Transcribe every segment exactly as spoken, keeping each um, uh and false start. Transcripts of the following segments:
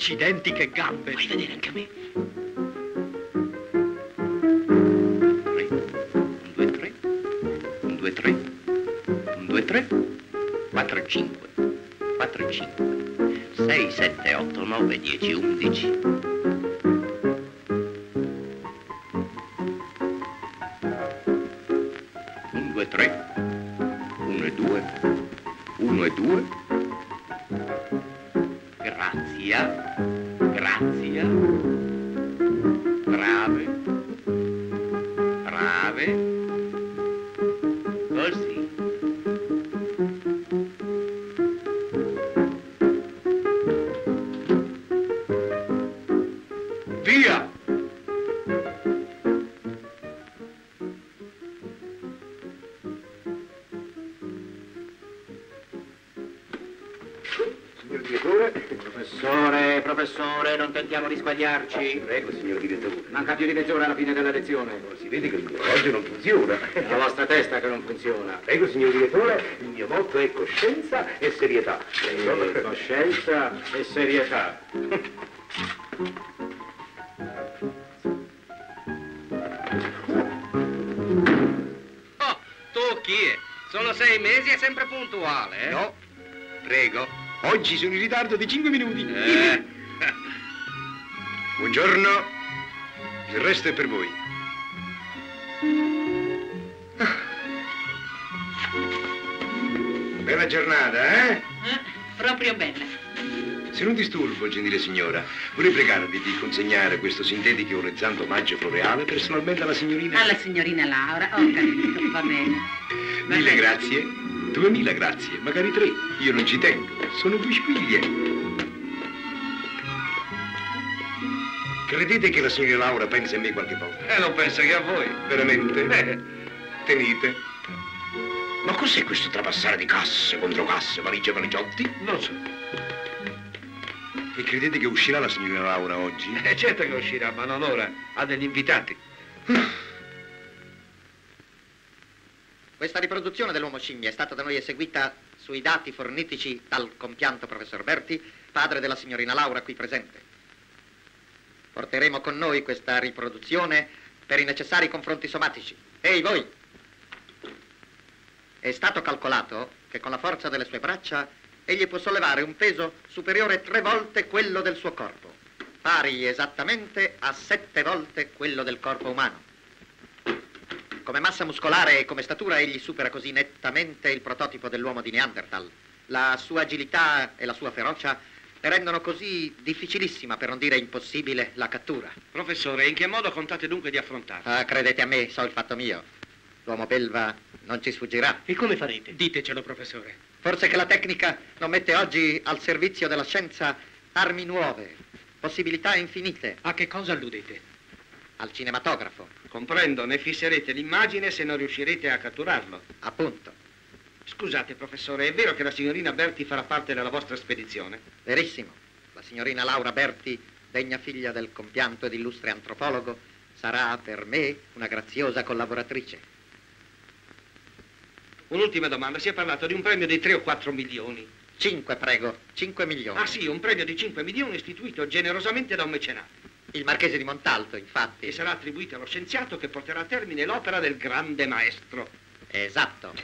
Accidenti, che gambe! Fai vedere anche a me. tre, un, due, tre, un, due, tre, quattro, cinque, quattro, cinque, sei, sette, otto, nove, dieci, undici. un, due, tre, uno e due, uno e due. Grazia, grazia, brave, brave, così. Via! Signor direttore. Professore, professore, non tentiamo di sbagliarci. Prego, signor direttore. Manca più di mezz'ora alla fine della lezione. Si vede che il mio orologio non funziona. È la vostra testa che non funziona. Prego, signor direttore, il mio motto è coscienza e serietà. Eh, coscienza e serietà. Oh, tu chi è? Sono sei mesi e sempre puntuale, eh? No, prego. Oggi sono in ritardo di cinque minuti. Eh. Buongiorno. Il resto è per voi. Bella giornata, eh? Eh, proprio bella. Se non disturbo, gentile signora, vorrei pregarvi di consegnare questo sintetico olezzante omaggio floreale personalmente alla signorina... Alla signorina Laura, ho capito, va bene. Va Mille bene. grazie. Duemila grazie, magari tre. Io non ci tengo. Sono due spiglie. Credete che la signora Laura pensi a me qualche volta? E non pensa che a voi. Veramente? Eh. Tenete. Ma cos'è questo trapassare di casse, controcasse, valigie e valigiotti? Non so. E credete che uscirà la signora Laura oggi? Eh, certo che uscirà, ma non ora. Ha degli invitati. Questa riproduzione dell'uomo scimmia è stata da noi eseguita sui dati fornitici dal compianto professor Berti, padre della signorina Laura qui presente. Porteremo con noi questa riproduzione per i necessari confronti somatici. Ehi, voi! È stato calcolato che con la forza delle sue braccia egli può sollevare un peso superiore tre volte quello del suo corpo, pari esattamente a sette volte quello del corpo umano. Come massa muscolare e come statura egli supera così nettamente il prototipo dell'uomo di Neanderthal. La sua agilità e la sua ferocia ne rendono così difficilissima, per non dire impossibile, la cattura. Professore, in che modo contate dunque di affrontarlo? Ah, credete a me, so il fatto mio. L'uomo belva non ci sfuggirà. E come farete? Ditecelo, professore. Forse che la tecnica non mette oggi al servizio della scienza armi nuove, possibilità infinite. A che cosa alludete? Al cinematografo, Comprendo, ne fisserete l'immagine se non riuscirete a catturarlo. appunto. Scusate, professore, è vero che la signorina Berti farà parte della vostra spedizione? Verissimo. La signorina Laura Berti, degna figlia del compianto ed illustre antropologo, sarà per me una graziosa collaboratrice. Un'ultima domanda, si è parlato di un premio di tre o quattro milioni. Cinque, prego, cinque milioni. Ah sì, un premio di cinque milioni istituito generosamente da un mecenato. Il marchese di Montalto, infatti. E sarà attribuito allo scienziato che porterà a termine l'opera del grande maestro. Esatto.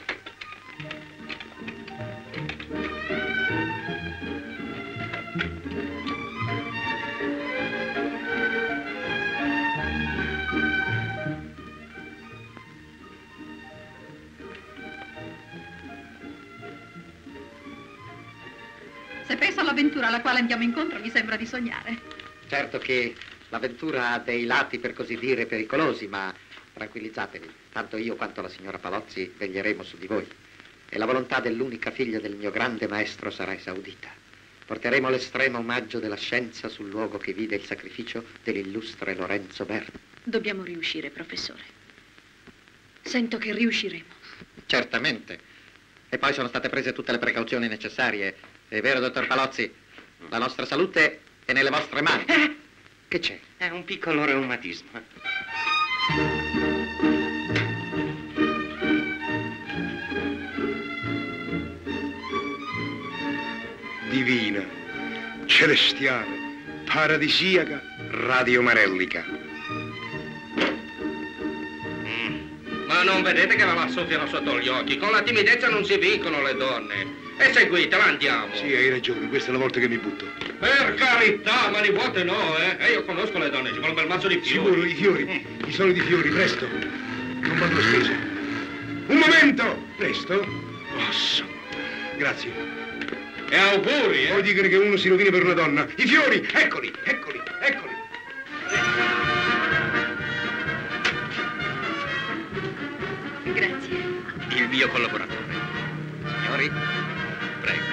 Se penso all'avventura alla quale andiamo incontro, mi sembra di sognare. Certo che l'avventura ha dei lati, per così dire, pericolosi, ma tranquillizzatevi. Tanto io quanto la signora Palozzi veglieremo su di voi. E la volontà dell'unica figlia del mio grande maestro sarà esaudita. Porteremo l'estremo omaggio della scienza sul luogo che vide il sacrificio dell'illustre Lorenzo Berti. Dobbiamo riuscire, professore. Sento che riusciremo. Certamente. E poi sono state prese tutte le precauzioni necessarie. È vero, dottor Palozzi? La nostra salute è nelle vostre mani. Eh? Che c'è? È un piccolo reumatismo. Divina, celestiale, paradisiaca, radiomarellica. Mm. Ma non vedete che me la soffiano sotto gli occhi? Con la timidezza non si vincono le donne. E seguitela, andiamo. Sì, hai ragione, questa è la volta che mi butto. Per carità, mani vuote no, eh? E io conosco le donne, ci vuole un bel mazzo di fiori. Sicuro, i fiori, mm. i soliti fiori, presto. Non vado a spese. Un momento! Presto? Posso. Grazie. E auguri, eh? Poi dicono che uno si rovina per una donna. I fiori, eccoli, eccoli, eccoli. Grazie. Il mio collaboratore. Signori, Prego.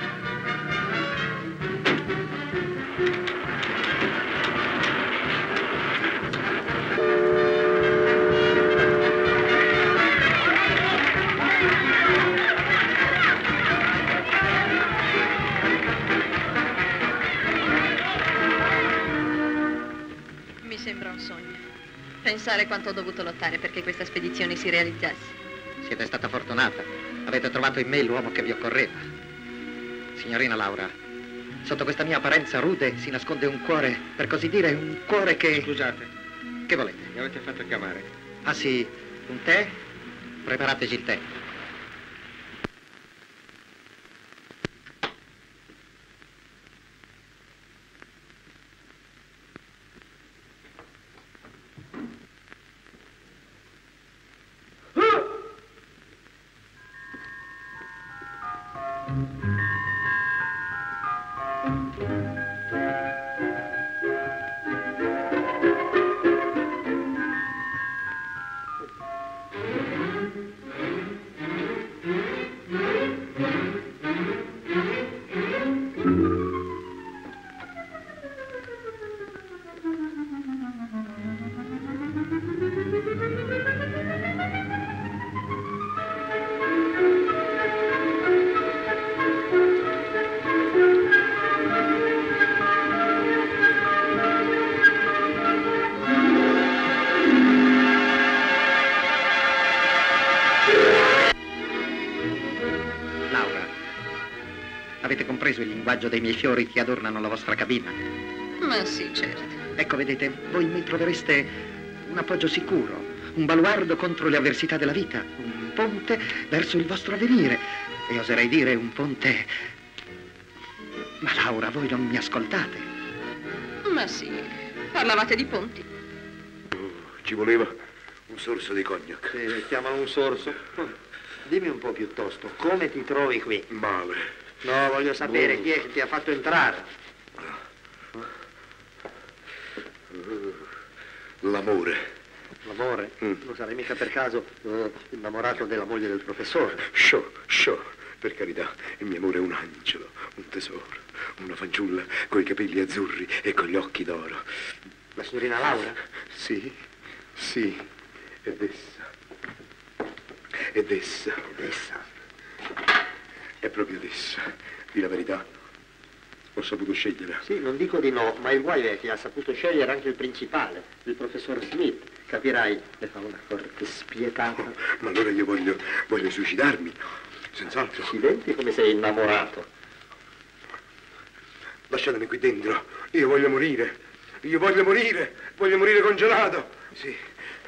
Mi sembra un sogno. Pensare quanto ho dovuto lottare perché questa spedizione si realizzasse. siete stata fortunata. Avete trovato in me l'uomo che vi occorreva. Signorina Laura, sotto questa mia apparenza rude si nasconde un cuore, per così dire, un cuore che... Scusate, Che volete? mi avete fatto chiamare. Ah sì, un tè? Preparateci il tè. Avete compreso il linguaggio dei miei fiori che adornano la vostra cabina? Ma sì, certo. Ecco, vedete, voi mi trovereste un appoggio sicuro, un baluardo contro le avversità della vita, un ponte verso il vostro avvenire e oserei dire un ponte... Ma Laura, voi non mi ascoltate. Ma sì, parlavate di ponti. Oh, ci voleva un sorso di cognac. Sì, chiamalo un sorso. Dimmi un po' piuttosto, come ti trovi qui? Male. No, voglio sapere chi è che ti ha fatto entrare. L'amore. L'amore? Mm. Non sarai mica per caso eh, innamorato della moglie del professore? Sciò, sciò, per carità, il mio amore è un angelo, un tesoro, una fanciulla coi capelli azzurri e con gli occhi d'oro. La signorina Laura? Sì, sì, ed essa. Ed essa. Ed essa. È proprio essa. Di la verità. Ho saputo scegliere. Sì, non dico di no, ma il guaio è che ha saputo scegliere anche il principale, il professor Smith. Capirai, ne fa una corte spietata. Oh, ma allora io voglio, voglio suicidarmi, senz'altro. Accidenti, come sei innamorato. Lasciatemi qui dentro. Io voglio morire. Io voglio morire. Voglio morire congelato. Sì.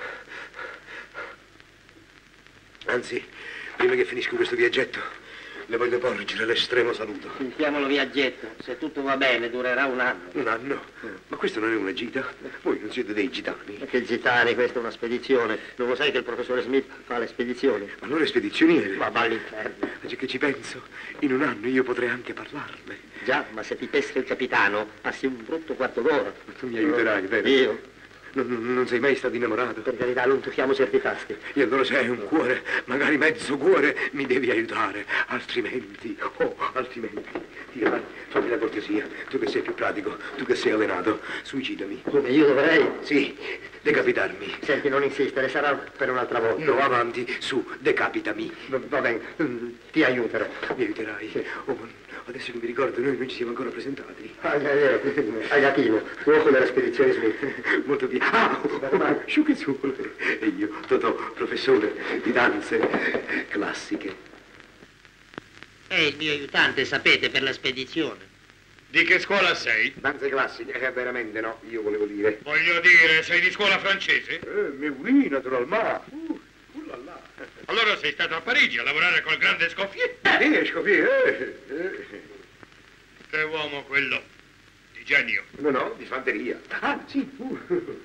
Anzi, prima che finisco questo viaggetto, le voglio porgere l'estremo saluto. Chiamiamolo viaggetto. Se tutto va bene, durerà un anno. Un anno? Ma questo non è una gita? Voi non siete dei gitani? Perché gitani, questa è una spedizione. Non lo sai che il professore Smith fa le spedizioni? Allora è spedizioniere. Ma va all'inferno. Ma che ci penso, in un anno io potrei anche parlarne. Già, ma se ti pesca il capitano, passi un brutto quarto d'ora. Tu mi aiuterai, vero? Io? Non, non sei mai stato innamorato? Per carità, non tocchiamo certi tasti. E allora se hai un cuore, magari mezzo cuore, mi devi aiutare. Altrimenti, oh, altrimenti. Dio, vai, fammi la cortesia. Tu che sei più pratico, tu che sei allenato, suicidami. Come, io dovrei? Sì, decapitarmi. Senti, non insistere, sarà per un'altra volta. No, avanti, su, decapitami. Va, va bene, ti aiuterò. Mi aiuterai? Sì. Oh, adesso che mi ricordo, noi non ci siamo ancora presentati. Ah, è vero, Agatino, uomo della spedizione Smith. Molto bene. Ah, oh, sciuchezzuole. E io, Totò, professore di danze classiche. È il mio aiutante, sapete, per la spedizione. Di che scuola sei? Danze classiche, eh, veramente no, io volevo dire. Voglio dire, sei di scuola francese? Eh, mais oui, naturalmente. Uh, uh là là. Allora sei stato a Parigi a lavorare col grande Escoffier? Sì, Escoffier, eh, eh. Che uomo quello, di genio. No, no, di fanteria. Ah, sì. Uh.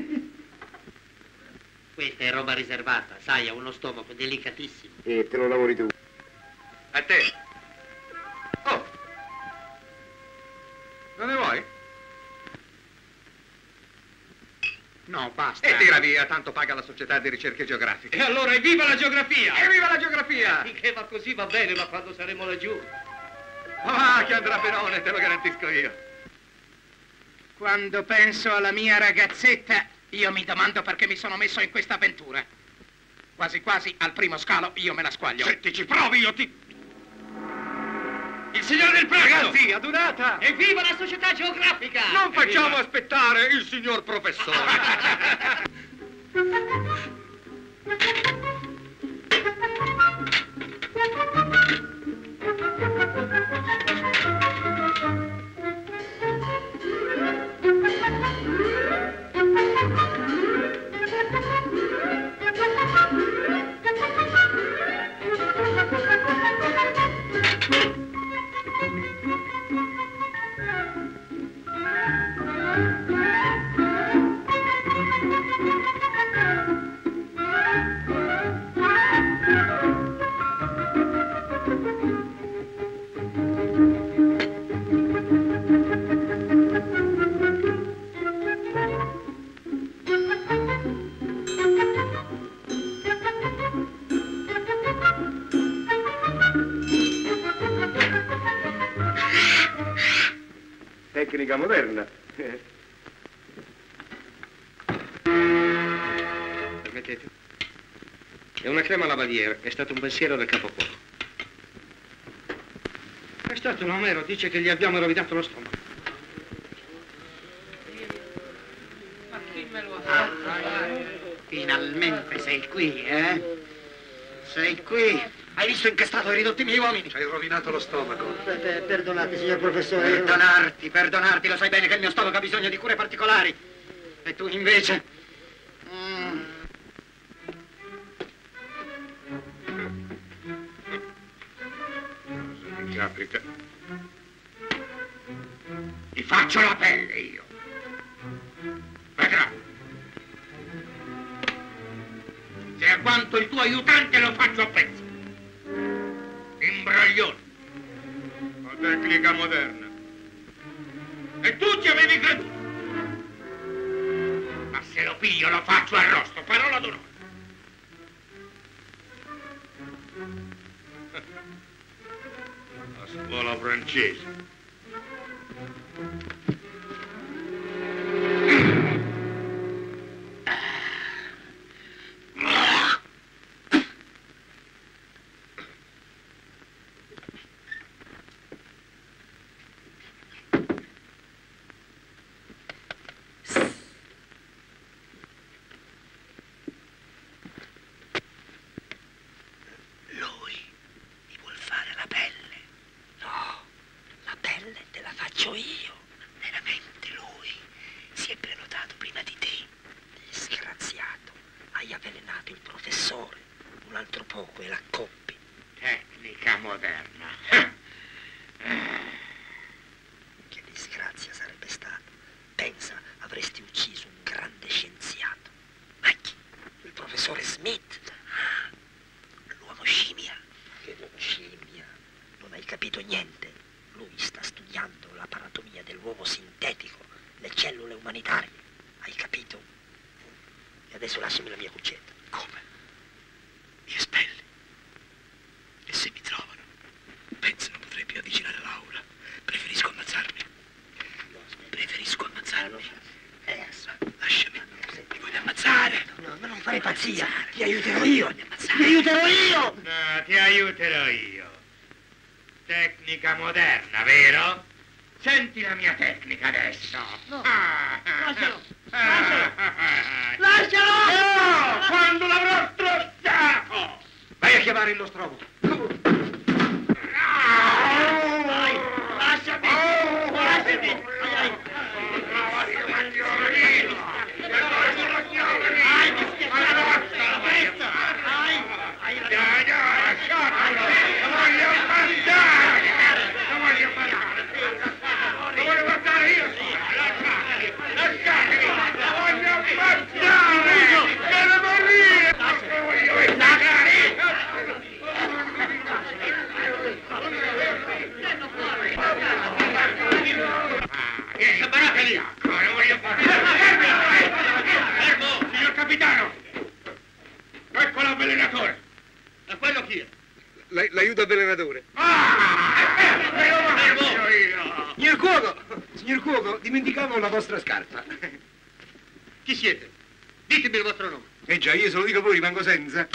Questa è roba riservata, sai, ha uno stomaco delicatissimo. E te lo lavori tu. A te. Oh. Non ne vuoi? No, basta. E tira via, tanto paga la società di ricerche geografiche. E allora evviva la geografia! Evviva la geografia! Che va così va bene, ma quando saremo laggiù? Ah, che andrà benone, te lo garantisco io. Quando penso alla mia ragazzetta, io mi domando perché mi sono messo in questa avventura. Quasi quasi al primo scalo io me la squaglio. Senti, ci provi, io ti... Il signore del Prato! Ragazzi, adunata! Evviva la società geografica! Non facciamo aspettare il signor professore! Tecnica moderna. Permettete? È una crema lavalier, è stato un pensiero del capocuoco. È stato un Omero, dice che gli abbiamo rovinato lo stomaco. Ma chi me lo ha fatto? Finalmente sei qui, eh? Sei qui. Hai visto in che stato hai ridotto i miei uomini? Ci hai rovinato lo stomaco. Perdonate, signor professore. Perdonarti, perdonarti. Lo sai bene che il mio stomaco ha bisogno di cure particolari. E tu invece... Mm. Cosa mi capita? Ti faccio la pelle io. Vedrà. Se agguanto il tuo aiutante lo faccio a pezzi. Imbroglione. La tecnica moderna. E tu ci avevi creduto. Ma se lo piglio lo faccio arrosto, parola d'onore. La scuola francese. Moderna, vero? Senti la mia tecnica adesso. No. Ah, Lascialo. ah, Lascialo. Lascialo. No, quando l'avrò strozzato. Vai a chiamare il nostro uomo. Lasciami. E quello chi è? L- l'aiuto avvelenatore. Ah! Me lo mangio io! Signor Cuoco, signor Cuoco, dimenticavo la vostra scarpa. Chi siete? Ditemi il vostro nome. Eh già, io se lo dico voi rimango senza.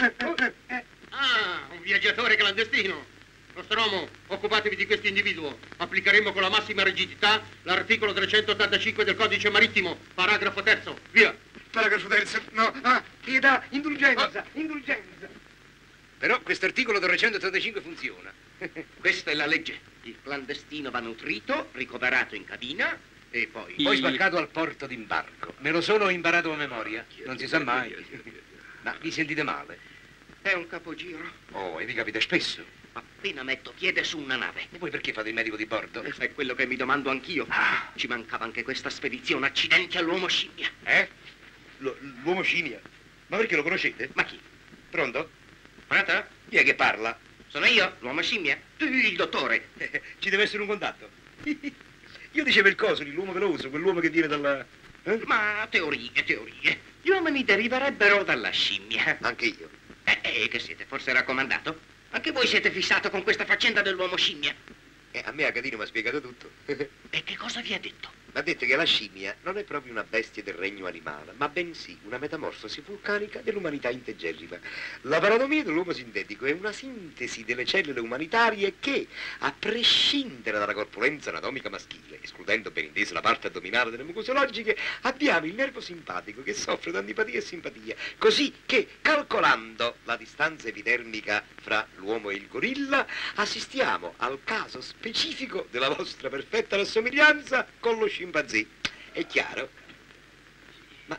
Ah, un viaggiatore clandestino. Nostromo, occupatevi di questo individuo. Applicheremo con la massima rigidità l'articolo trecentottantacinque del codice marittimo, paragrafo terzo. Via. Paragrafo terzo, no, ah, pietà, indulgenza, indulgenza. Però questo articolo trecentottantacinque funziona. Questa è la legge. Il clandestino va nutrito, ricoverato in cabina e poi... Poi spaccato al porto d'imbarco. Me lo sono imparato a memoria, non si sa mai. Ma vi sentite male? È un capogiro. Oh, e vi capita spesso? Appena metto piede su una nave. E voi perché fate il medico di bordo? È quello che mi domando anch'io. Ah. Ci mancava anche questa spedizione. Accidenti all'uomo scimmia. Eh? Lo- l'uomo scimmia? Ma perché lo conoscete? Ma chi? Pronto? Pronto? Chi è che parla? Sono io, l'uomo scimmia? Il dottore. Ci deve essere un contatto. Io dicevo il coso, l'uomo veloce, quell'uomo che viene dalla... Eh? Ma teorie, teorie. Gli uomini deriverebbero dalla scimmia. Anche io. Eh, eh, che siete? Forse raccomandato? Anche voi siete fissato con questa faccenda dell'uomo scimmia. Eh, a me Acadino mi ha spiegato tutto. E che cosa vi ha detto? Mi ha detto che la scimmia non è proprio una bestia del regno animale, ma bensì una metamorfosi vulcanica dell'umanità integerrima. La paratomia dell'uomo sintetico è una sintesi delle cellule umanitarie che, a prescindere dalla corpulenza anatomica maschile, escludendo ben inteso la parte addominale delle mucose logiche, abbiamo il nervo simpatico che soffre di antipatia e simpatia, così che, calcolando la distanza epidermica fra l'uomo e il gorilla, assistiamo al caso specifico della vostra perfetta rassomiglianza con lo scimpanzé. È chiaro? Ma...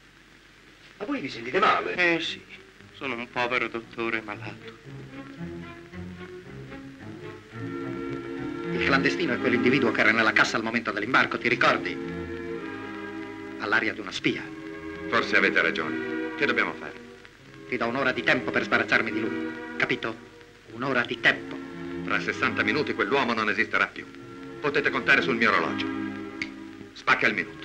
ma voi vi sentite male? Eh sì, sono un povero dottore malato. Il clandestino è quell'individuo che era nella cassa al momento dell'imbarco, ti ricordi? All'aria di una spia. Forse avete ragione. Che dobbiamo fare? Ti do un'ora di tempo per sbarazzarmi di lui, capito? Un'ora di tempo. Tra sessanta minuti quell'uomo non esisterà più. Potete contare sul mio orologio. Spacca il minuto.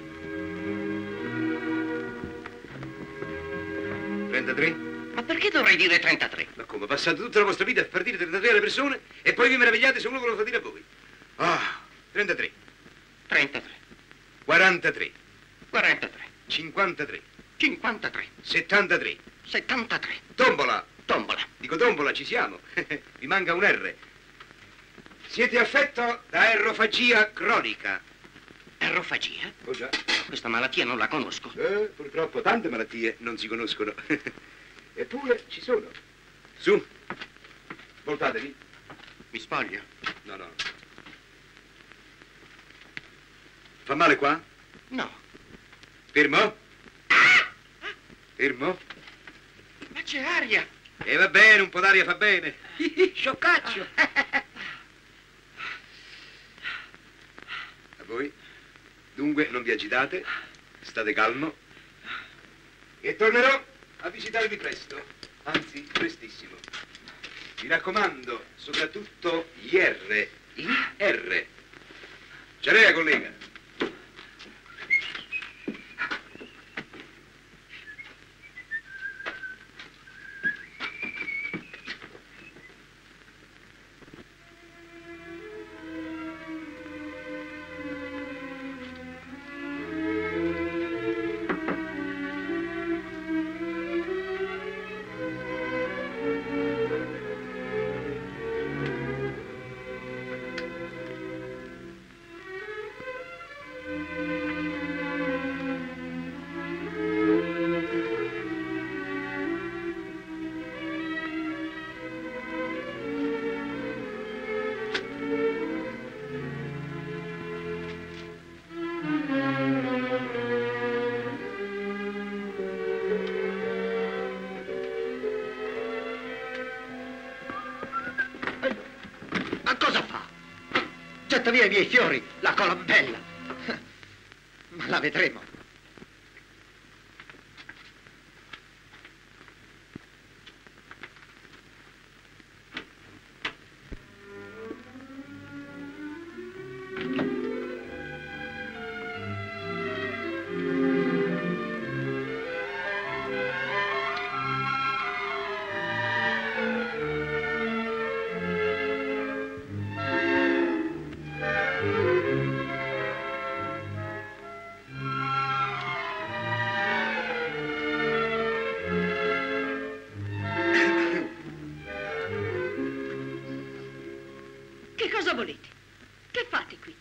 trentatré? Ma perché dovrei dire trentatré? Ma come? Passate tutta la vostra vita a far dire trentatré alle persone e poi vi meravigliate se uno che lo fa dire a voi. Ah, trentatré. trentatré. quarantatré. quarantatré. cinquantatré. cinquantatré. settantatré. settantatré. Tombola. Tombola. Dico tombola, ci siamo. Vi manca un R. Siete affetto da errofagia cronica. Errofagia? Oh già. Questa malattia non la conosco. Eh, purtroppo tante malattie non si conoscono. Eppure ci sono. Su. Voltatevi. Mi spoglio? No, no. Fa male qua? No. Fermo? Fermo? Ma c'è aria. E va bene, un po' d'aria fa bene. Scioccaccio. A voi? Dunque non vi agitate, state calmo. E tornerò a visitarvi presto, anzi prestissimo. Mi raccomando, soprattutto gli R. I R. Ciarea, collega. Getta via i miei fiori, la colombella. Ma la vedremo. Cosa volete? Che fate qui?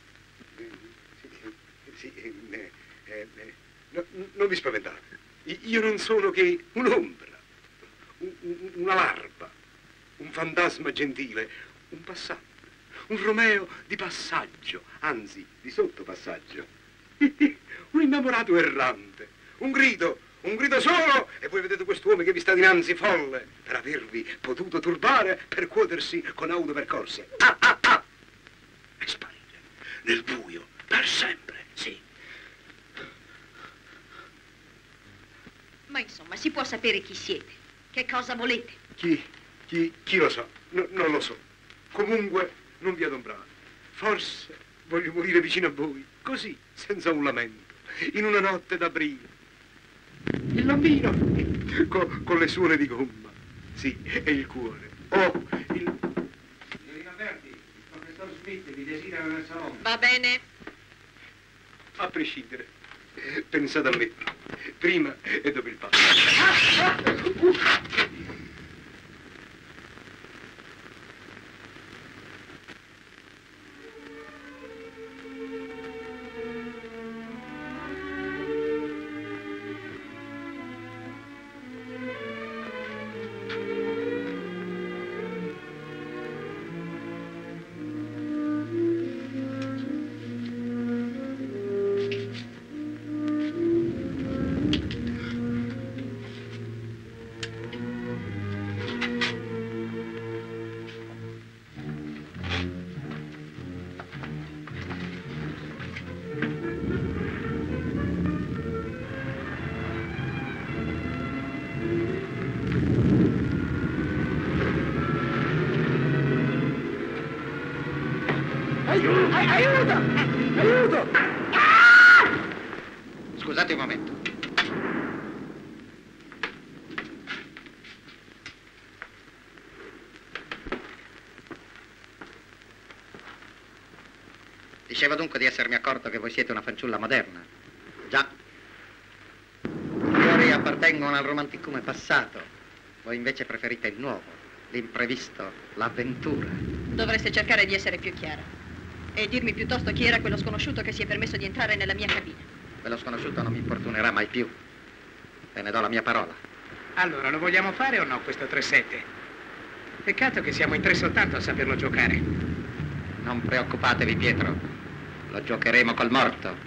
Sì, eh, eh, eh, no, non vi spaventate. Io non sono che un'ombra, un, un, una larva, un fantasma gentile, un passante, un Romeo di passaggio, anzi di sottopassaggio, un innamorato errante, un grido, un grido solo, e voi vedete quest'uomo che vi sta dinanzi folle per avervi potuto turbare, percuotersi con auto percorse. Ah, ah, ah! E sparire nel buio per sempre, sì. Ma insomma, si può sapere chi siete? Che cosa volete? Chi, chi, chi lo sa? No, non lo so. Comunque, non vi adombrate. Forse voglio morire vicino a voi, così, senza un lamento, in una notte d'aprile. Il bambino, con, con le suole di gomma, sì, e il cuore. Oh, il... Signorina Berti, il professor Smith vi desidera nel salone. Va bene. A prescindere, pensate a me, prima e dopo il passo. Aiuto! Aiuto! Aiuto! Scusate un momento. Dicevo dunque di essermi accorto che voi siete una fanciulla moderna. Già. I fiori appartengono al romanticume passato. Voi invece preferite il nuovo, l'imprevisto, l'avventura. Dovreste cercare di essere più chiara. E dirmi piuttosto chi era quello sconosciuto che si è permesso di entrare nella mia cabina. Quello sconosciuto non mi importunerà mai più. Ve ne do la mia parola. Allora, lo vogliamo fare o no questo tre sette? Peccato che siamo in tre soltanto a saperlo giocare. Non preoccupatevi, Pietro. Lo giocheremo col morto.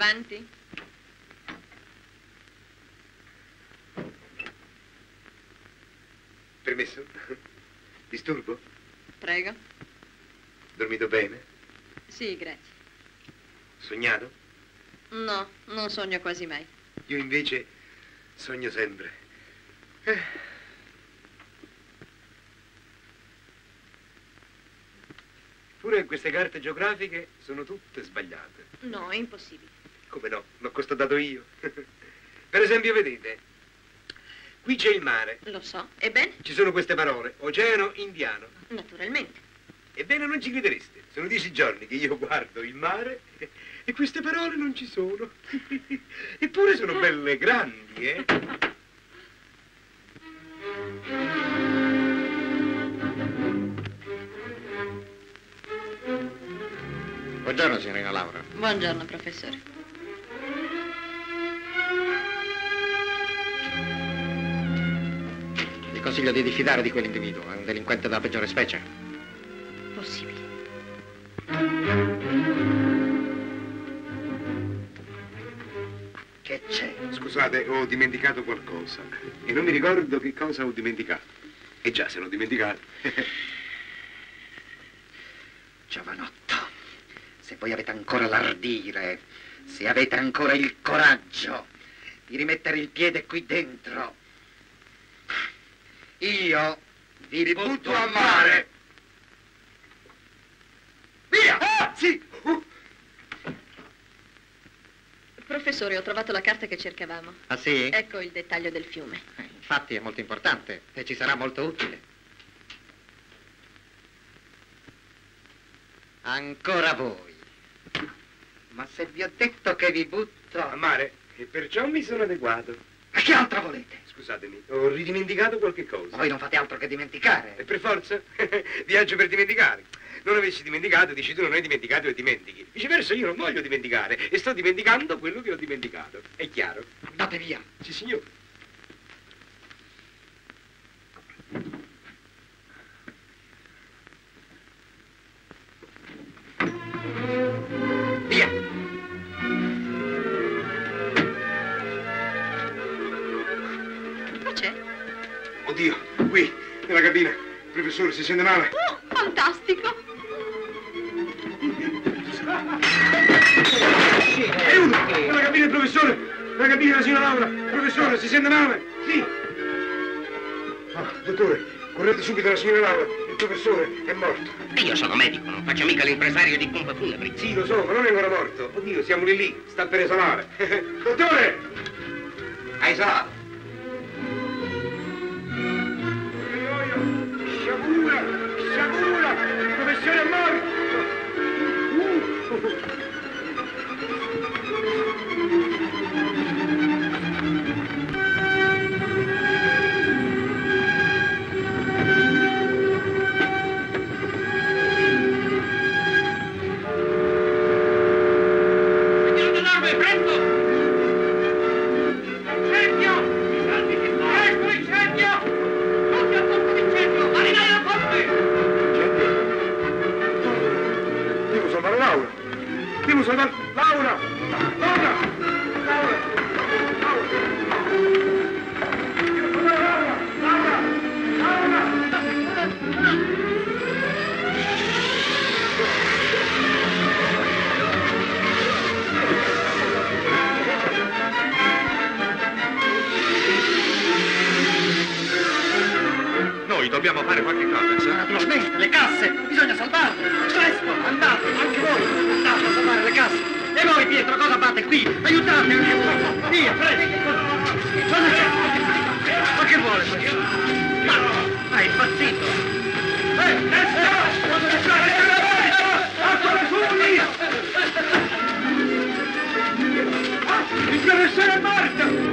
Avanti. Permesso? Disturbo? Prego. Dormito bene? Sì, grazie. Sognato? No, non sogno quasi mai. Io invece sogno sempre. Eh. Pure queste carte geografiche sono tutte sbagliate. No, è impossibile. Come no? L'ho constatato io. Per esempio, vedete, qui c'è il mare. Lo so. Ebbene? Ci sono queste parole, oceano indiano. Naturalmente. Ebbene, non ci credereste. Sono dieci giorni che io guardo il mare e queste parole non ci sono. Eppure sono belle grandi, eh? Buongiorno, signorina Laura. Buongiorno, professore. Vi consiglio di diffidare di quell'individuo. È un delinquente della peggiore specie. Possibile. Che c'è? Scusate, ho dimenticato qualcosa. E non mi ricordo che cosa ho dimenticato. E già, se l'ho dimenticato. Giovanotto, se voi avete ancora l'ardire, se avete ancora il coraggio di rimettere il piede qui dentro, io vi ributto a mare. Via! Ah, sì! Uh. Professore, ho trovato la carta che cercavamo. Ah, sì? Ecco il dettaglio del fiume. Eh, infatti è molto importante e ci sarà molto utile. Ancora voi. Ma se vi ho detto che vi butto... A mare, e perciò mi sono adeguato. Ma che altro volete? Scusatemi, ho ridimenticato qualche cosa. Ma voi non fate altro che dimenticare. E per forza? Viaggio per dimenticare. Non avessi dimenticato, dici tu non hai dimenticato e dimentichi. Viceversa io non voglio dimenticare e sto dimenticando quello che ho dimenticato. È chiaro? Andate via. Sì, signore. Via. Che c'è? Oddio, qui, nella cabina. Professore, si sente male? Oh, fantastico! Aiuto! Nella cabina il professore! Nella cabina la signora Laura! Professore, si sente male? Sì! Ah, dottore, correte subito la signora Laura. Il professore è morto. E io sono medico, non faccio mica l'impresario di pompe funebri. Sì, lo so, ma non è ancora morto. Oddio, siamo lì lì, sta per esalare. Dottore! Hai esalato? Sciagura! Sciagura! Il professore è morto! Uh. Laura! Laura! Laura! Laura! Noi dobbiamo fare qualche cosa, sa? Naturalmente, le casse! Bisogna salvarle! Presto! Andate! Anche voi! Andate a salvare le casse! E voi, Pietro, cosa fate qui? Aiutate anche voi! Via, presto! Cosa c'è? Ma che vuole questo? Ma, ma è impazzito! Eh, destra! Cosa ne fate? Acqua fumi! Il professore è morto!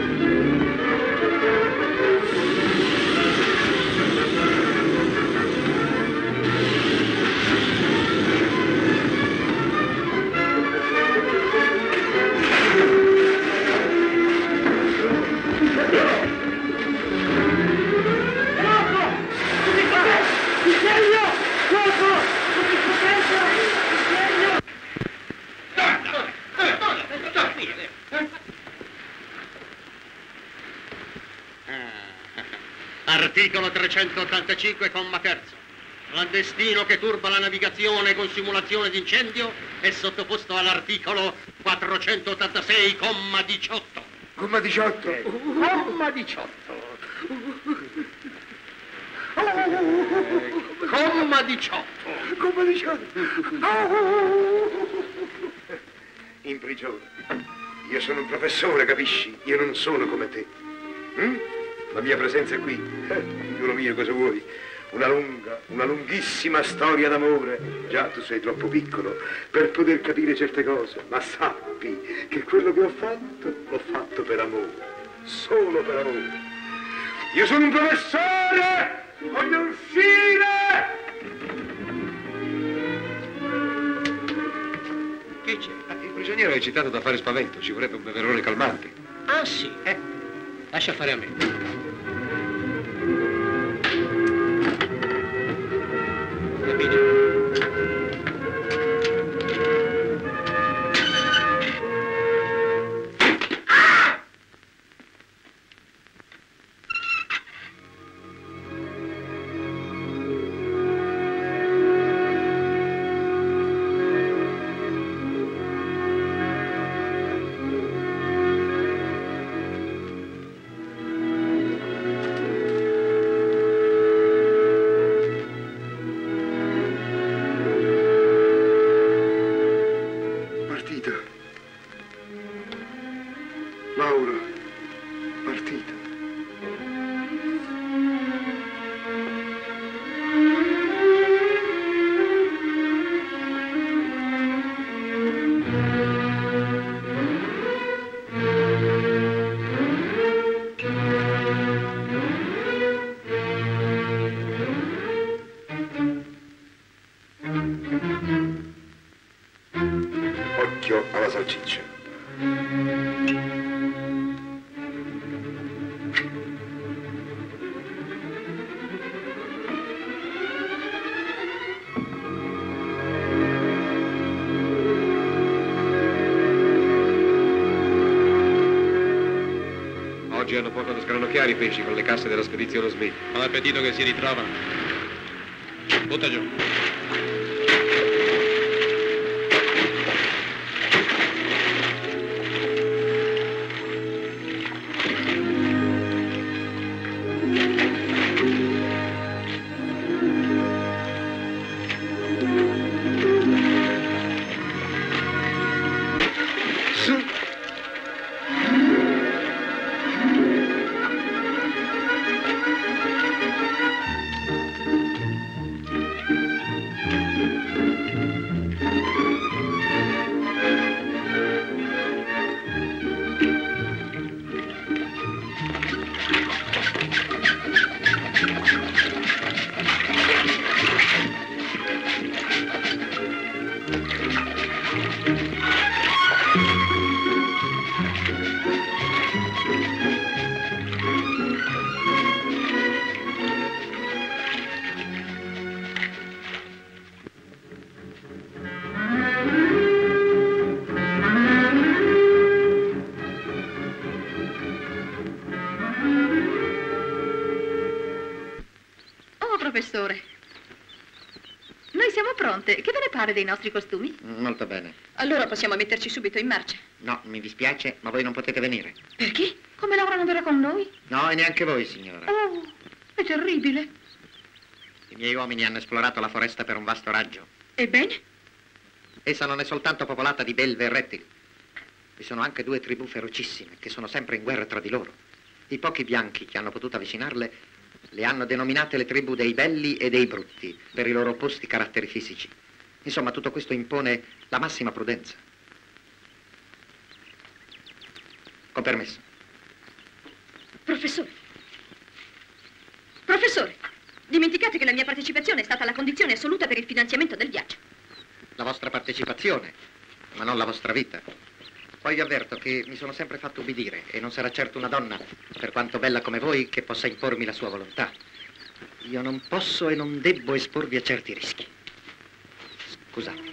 Articolo trecentottantacinque, comma terzo. Clandestino che turba la navigazione con simulazione di incendio è sottoposto all'articolo quattrocentottantasei, comma diciotto. Comma diciotto? Comma diciotto. Comma diciotto. Comma diciotto. In prigione. Io sono un professore, capisci? Io non sono come te. Mm? La mia presenza è qui. Eh, figliolo mio, cosa vuoi? Una lunga, una lunghissima storia d'amore. Già, tu sei troppo piccolo per poter capire certe cose, ma sappi che quello che ho fatto, l'ho fatto per amore. Solo per amore. Io sono un professore! Voglio uscire! Che c'è? Il prigioniero è eccitato da fare spavento, ci vorrebbe un beverone calmante. Ah, sì? Eh. Lascia fare a me. Laura, partita. Occhio alla salsiccia. Oggi hanno poco da sgranocchiare i pesci con le casse della spedizione Smith. Buon appetito che si ritrovano. Butta giù. Professore, noi siamo pronte. Che ve ne pare dei nostri costumi? Molto bene. Allora possiamo metterci subito in marcia. No, mi dispiace, ma voi non potete venire. Perché? Come Laura non verrà con noi? No, e neanche voi, signora. Oh, è terribile. I miei uomini hanno esplorato la foresta per un vasto raggio. Ebbene? Essa non è soltanto popolata di belve e rettili. Vi sono anche due tribù ferocissime che sono sempre in guerra tra di loro. I pochi bianchi che hanno potuto avvicinarle le hanno denominate le tribù dei belli e dei brutti, per i loro opposti caratteri fisici. Insomma, tutto questo impone la massima prudenza. Con permesso. Professore. Professore, dimenticate che la mia partecipazione è stata la condizione assoluta per il finanziamento del viaggio. La vostra partecipazione, ma non la vostra vita. Poi vi avverto che mi sono sempre fatto ubbidire e non sarà certo una donna, per quanto bella come voi, che possa impormi la sua volontà. Io non posso e non debbo esporvi a certi rischi. Scusate.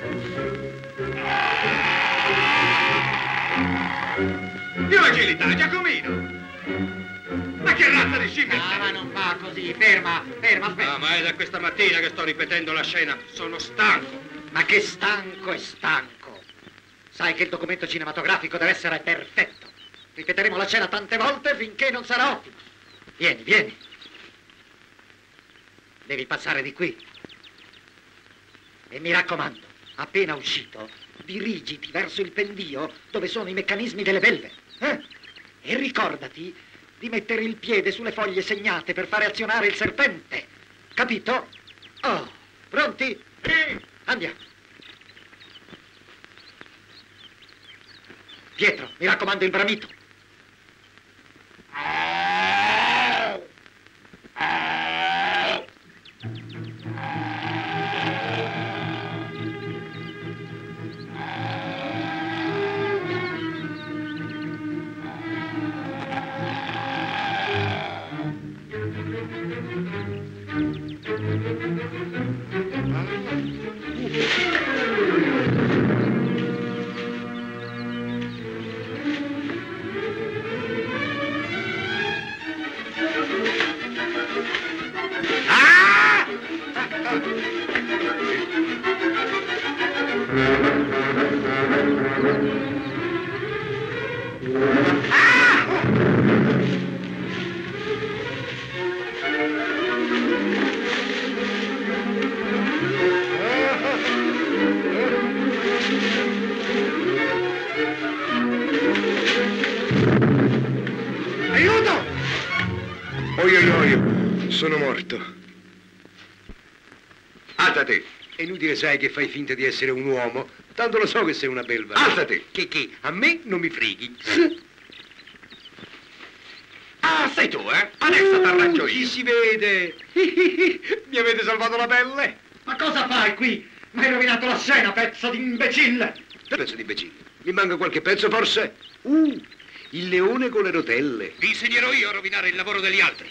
Più agilità, Giacomino! Ma che razza di scimmia sei? Ah, ma non va così, ferma, ferma, aspetta. Ah, ma è da questa mattina che sto ripetendo la scena. Sono stanco. Ma che stanco e stanco. Sai che il documento cinematografico deve essere perfetto. Ripeteremo la scena tante volte finché non sarà ottima. Vieni, vieni. Devi passare di qui. E mi raccomando, appena uscito, dirigiti verso il pendio dove sono i meccanismi delle belve. Eh? E ricordati di mettere il piede sulle foglie segnate per fare azionare il serpente. Capito? Oh, pronti? Sì. Andiamo. Pietro, mi raccomando il bramito. Sono morto. Alzati. È inutile, sai, che fai finta di essere un uomo. Tanto lo so che sei una belva. Alzati. Che che? A me non mi freghi. Ah, sei tu, eh? Adesso t'arrangio Chi io. si vede? Mi avete salvato la pelle? Ma cosa fai qui? Mi hai rovinato la scena, pezzo di imbecille! Pezzo di imbecille. Mi manca qualche pezzo, forse? Uh, il leone con le rotelle. Vi insegnerò io a rovinare il lavoro degli altri.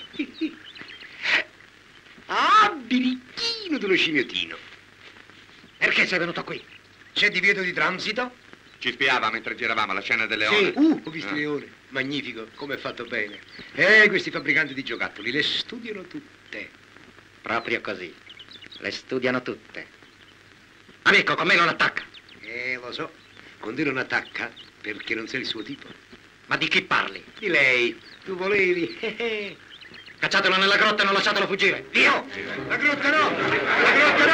Ah, birichino dello scimmiottino. Perché sei venuto qui? C'è divieto di transito? Ci spiava mentre giravamo la scena del Sì, leone. uh, ho visto Ah. il leone. Magnifico, come è fatto bene. Eh, questi fabbricanti di giocattoli le studiano tutte. Proprio così. Le studiano tutte. Amico, con me non attacca. Eh, lo so. Con te non attacca perché non sei il suo tipo. Ma di chi parli? Di lei. Tu volevi. Cacciatelo nella grotta e non lasciatelo fuggire. Io! La grotta no! La grotta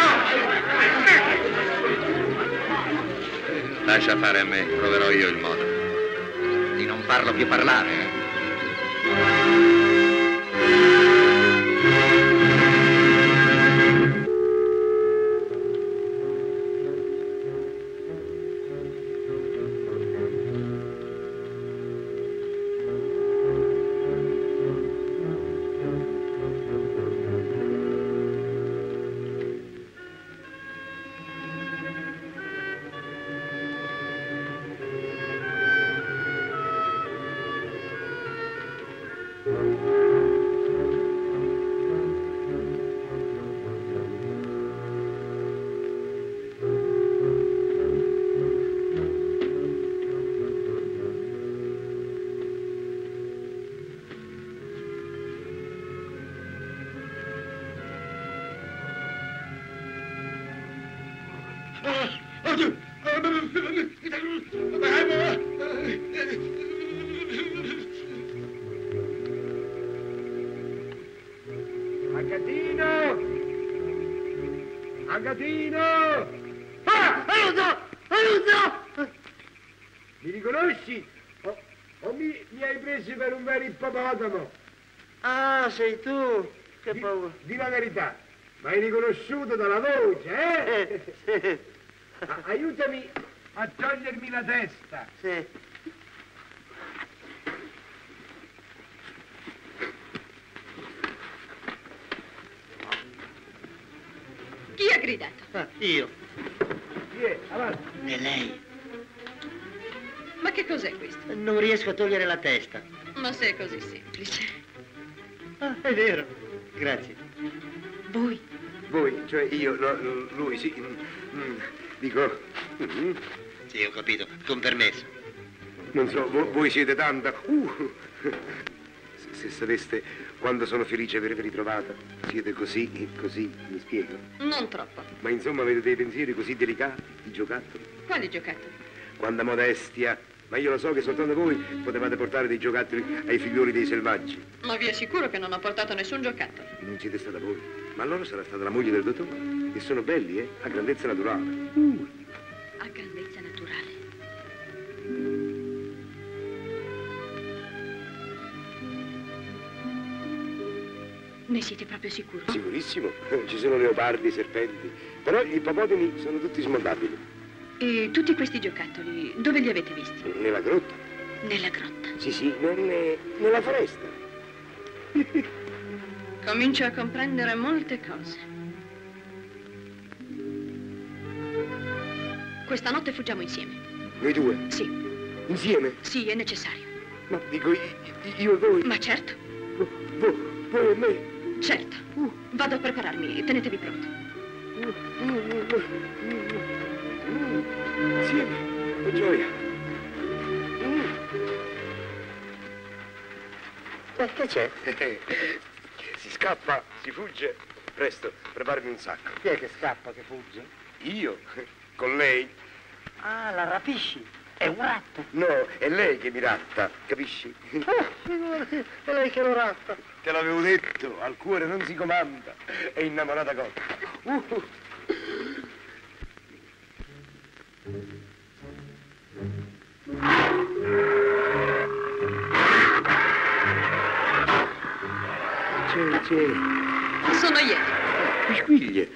no! Lascia fare a me, troverò io il modo. Di non farlo più parlare, eh? Agatino! Agatino! Ah! Aiuto! Aiuto! Mi riconosci? O, o mi, mi hai preso per un vero ippopotamo? Ah, sei tu? Che Di- paura. Di la verità, mi hai riconosciuto dalla voce, eh? Eh, sì, A- aiutami a togliermi la testa. sì. Chi ha gridato? Ah, io. Chi è? Avanti. E lei? Ma che cos'è questo? Non riesco a togliere la testa. Ma se è così semplice. Ah, è vero. Grazie. Voi? Voi, cioè io, no, lui, sì. mm, mm. Dico... mm, Sì, ho capito, con permesso. non so, vo- voi siete tanta... Uh, se, se sapeste quando sono felice di avervi ritrovata, siete così e così, mi spiego? Non troppo. Ma insomma avete dei pensieri così delicati, di giocattoli. Quali giocattoli? Quanta modestia. Ma io lo so che soltanto voi potevate portare dei giocattoli ai figlioli dei selvaggi. Ma vi assicuro che non ho portato nessun giocattolo. Non siete stata voi. Ma allora sarà stata la moglie del dottore. E sono belli, eh? A grandezza naturale. Uh. A grandezza naturale. Ne siete proprio sicuro? Sicurissimo. Ci sono leopardi, serpenti. Però gli ippopotami sono tutti smontabili. E tutti questi giocattoli, dove li avete visti? Nella grotta. Nella grotta. Sì, sì, nelle, nella foresta. Comincio a comprendere molte cose. Questa notte fuggiamo insieme. Noi due? Sì. Insieme? Sì, è necessario. Ma dico io, io e voi? Ma certo. Voi, voi e me? Certo. Vado a prepararmi, tenetevi pronti. Insieme, che gioia. Ma che c'è? Si scappa, si fugge. Presto, preparami un sacco. Chi è che scappa, che fugge? Io? Con lei? Ah, la rapisci? È un ratto. No, è lei che mi ratta, capisci? Ah, figurati, è lei che lo ratta. Te l'avevo detto, al cuore non si comanda. È innamorata cotta. Uh. C'è, c'è. Sono io. Quisquiglie.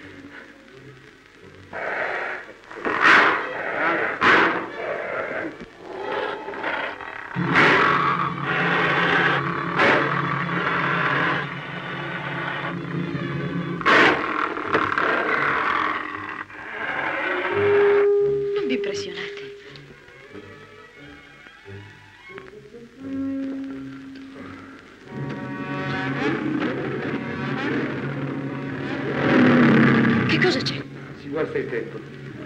Non vi impressionate. Che cosa c'è? Si guarda il tempo.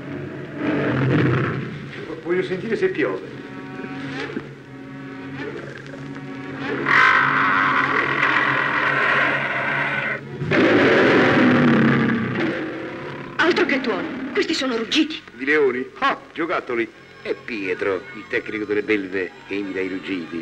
Voglio sentire se piove. Altro che tuono. Questi sono ruggiti. Di leoni? Ah, giocattoli. È Pietro, il tecnico delle belve che imita i ruggiti.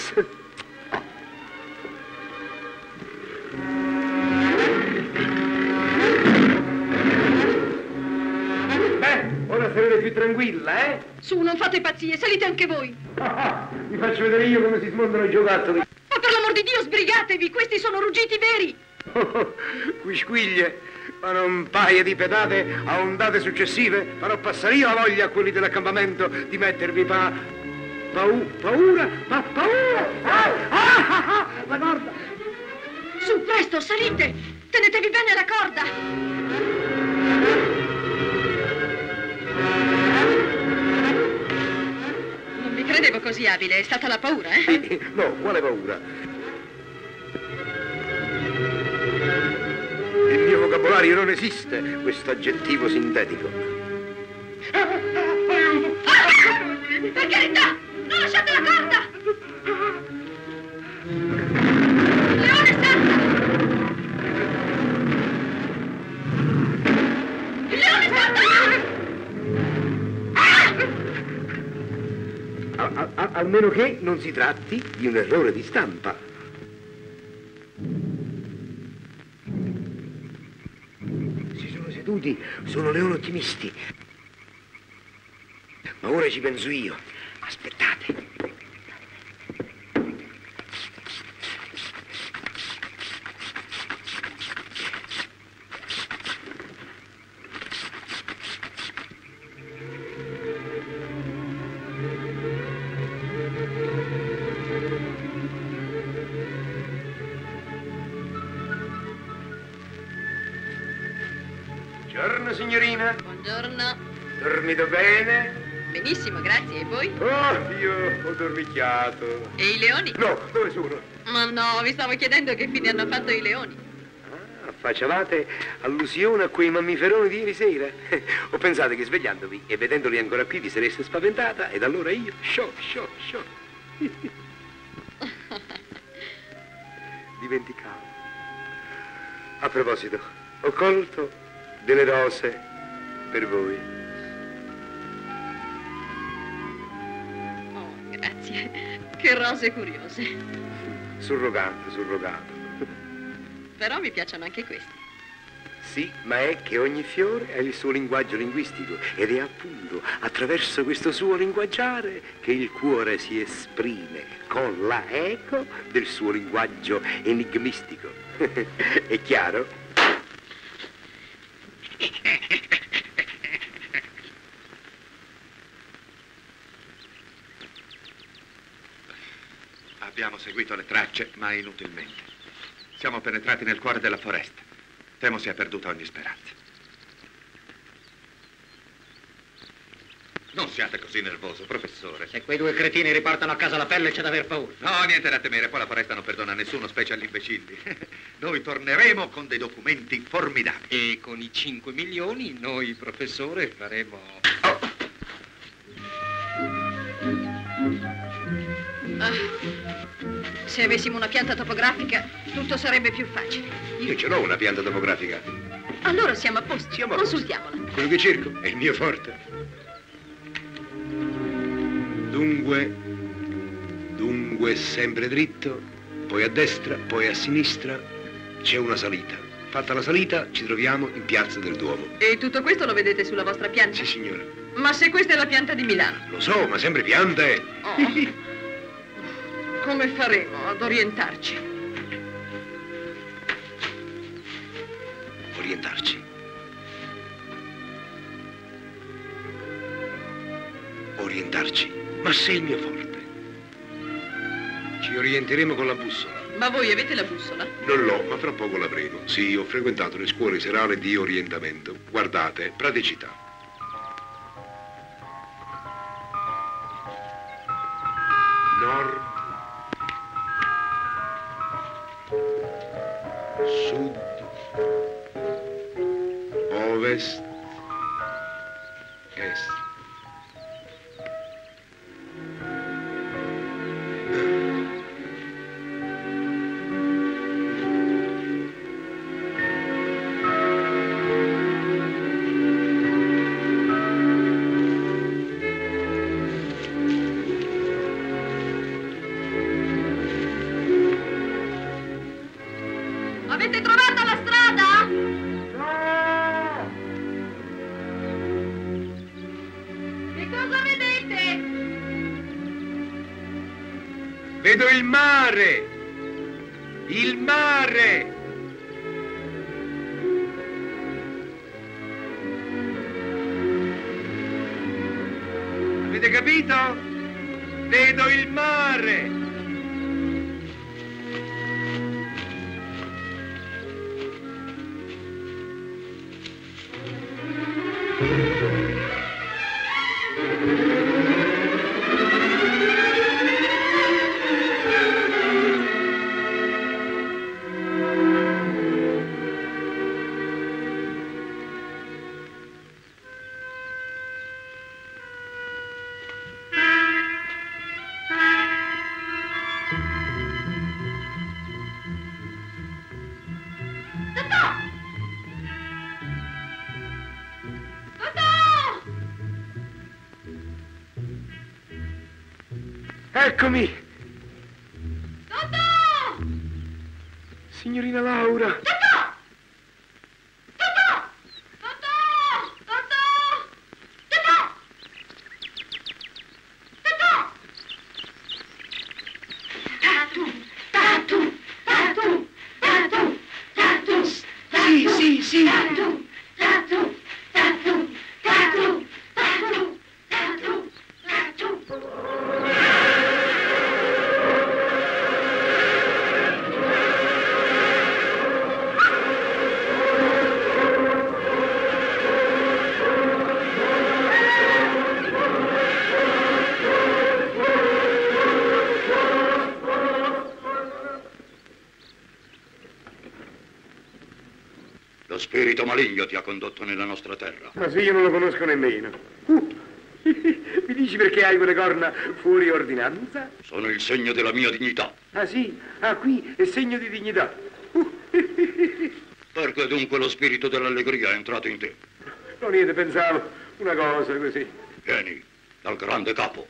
Beh, ora sarete più tranquilla, eh? Su, non fate pazzie, salite anche voi. Ah, ah, vi faccio vedere io come si smontano i giocattoli. Ma per l'amor di Dio, sbrigatevi, questi sono ruggiti veri. Oh, quisquiglie, fanno un paio di pedate a ondate successive, farò passare io la voglia a quelli dell'accampamento di mettervi pa... Pau, paura, pa, paura! Ah, ah, ah, ah, la corda! Su, presto, salite! Tenetevi bene la corda! Non vi credevo così abile, è stata la paura, eh? No, quale paura? Nel mio vocabolario non esiste questo aggettivo sintetico. Per carità! Non lasciate la corda! Leone salta! Il leone salta! A, a, a, almeno che non si tratti di un errore di stampa. Si sono seduti, sono leoni ottimisti. Ma ora ci penso io. Aspettate. Buongiorno, signorina. Buongiorno. Dormito bene? Benissimo, grazie. E voi? Oh, io ho dormicchiato. E i leoni? No, dove sono? Ma no, vi stavo chiedendo che fine hanno fatto i leoni. Ah, facevate allusione a quei mammiferoni di ieri sera? O pensate che svegliandovi e vedendoli ancora qui vi sareste spaventata ed allora io, sciò, sciò, sciò. Dimenticavo. A proposito, ho colto delle rose per voi. Oh, grazie. Che rose curiose. Surrogato, surrogato. Però mi piacciono anche questi. Sì, ma è che ogni fiore ha il suo linguaggio linguistico ed è appunto attraverso questo suo linguaggiare che il cuore si esprime con la eco del suo linguaggio enigmistico. È chiaro? Abbiamo seguito le tracce, ma inutilmente. Siamo penetrati nel cuore della foresta. Temo sia perduta ogni speranza. Non siate così nervoso, professore. Se quei due cretini riportano a casa la pelle c'è da aver paura. No, niente da temere, poi la foresta non perdona nessuno, specie agli imbecilli. Noi torneremo con dei documenti formidabili. E con i cinque milioni noi, professore, faremo... Oh. Ah. Se avessimo una pianta topografica, tutto sarebbe più facile. Io ce l'ho una pianta topografica. Allora siamo a posto. Siamo a posto. Consultiamola. Quello che cerco è il mio forte. Dunque, dunque sempre dritto, poi a destra, poi a sinistra, c'è una salita. Fatta la salita, ci troviamo in Piazza del Duomo. E tutto questo lo vedete sulla vostra pianta? Sì, signora. Ma se questa è la pianta di Milano? Lo so, ma sempre piante. Oh. Come faremo ad orientarci? Orientarci. Orientarci. Ma sei il mio forte. Ci orienteremo con la bussola. Ma voi avete la bussola? Non l'ho, ma fra poco l'avremo. Sì, ho frequentato le scuole serali di orientamento. Guardate, praticità. Nord. Sud, ovest, est. Avete trovato la strada? No! Che cosa vedete? Vedo il mare! Il mare! Avete capito? Vedo il mare! Eccomi! Totò! Signorina Laura! Totò! Totò! Totò! Totò! Totò! Totò! Tatu! Tatu! Tatu! Tatu! Tatu! Sì, sì, sì! Tatu! Tatu! Tatu! Tatu! Tatu! Tatu! Tatu! spirito maligno ti ha condotto nella nostra terra. Ma se io non lo conosco nemmeno. Uh. Mi dici perché hai quelle corna fuori ordinanza? Sono il segno della mia dignità. Ah sì? Ah, qui è segno di dignità. Uh. Perché dunque lo spirito dell'allegria è entrato in te? No, niente, pensavo una cosa così. Vieni, dal grande capo.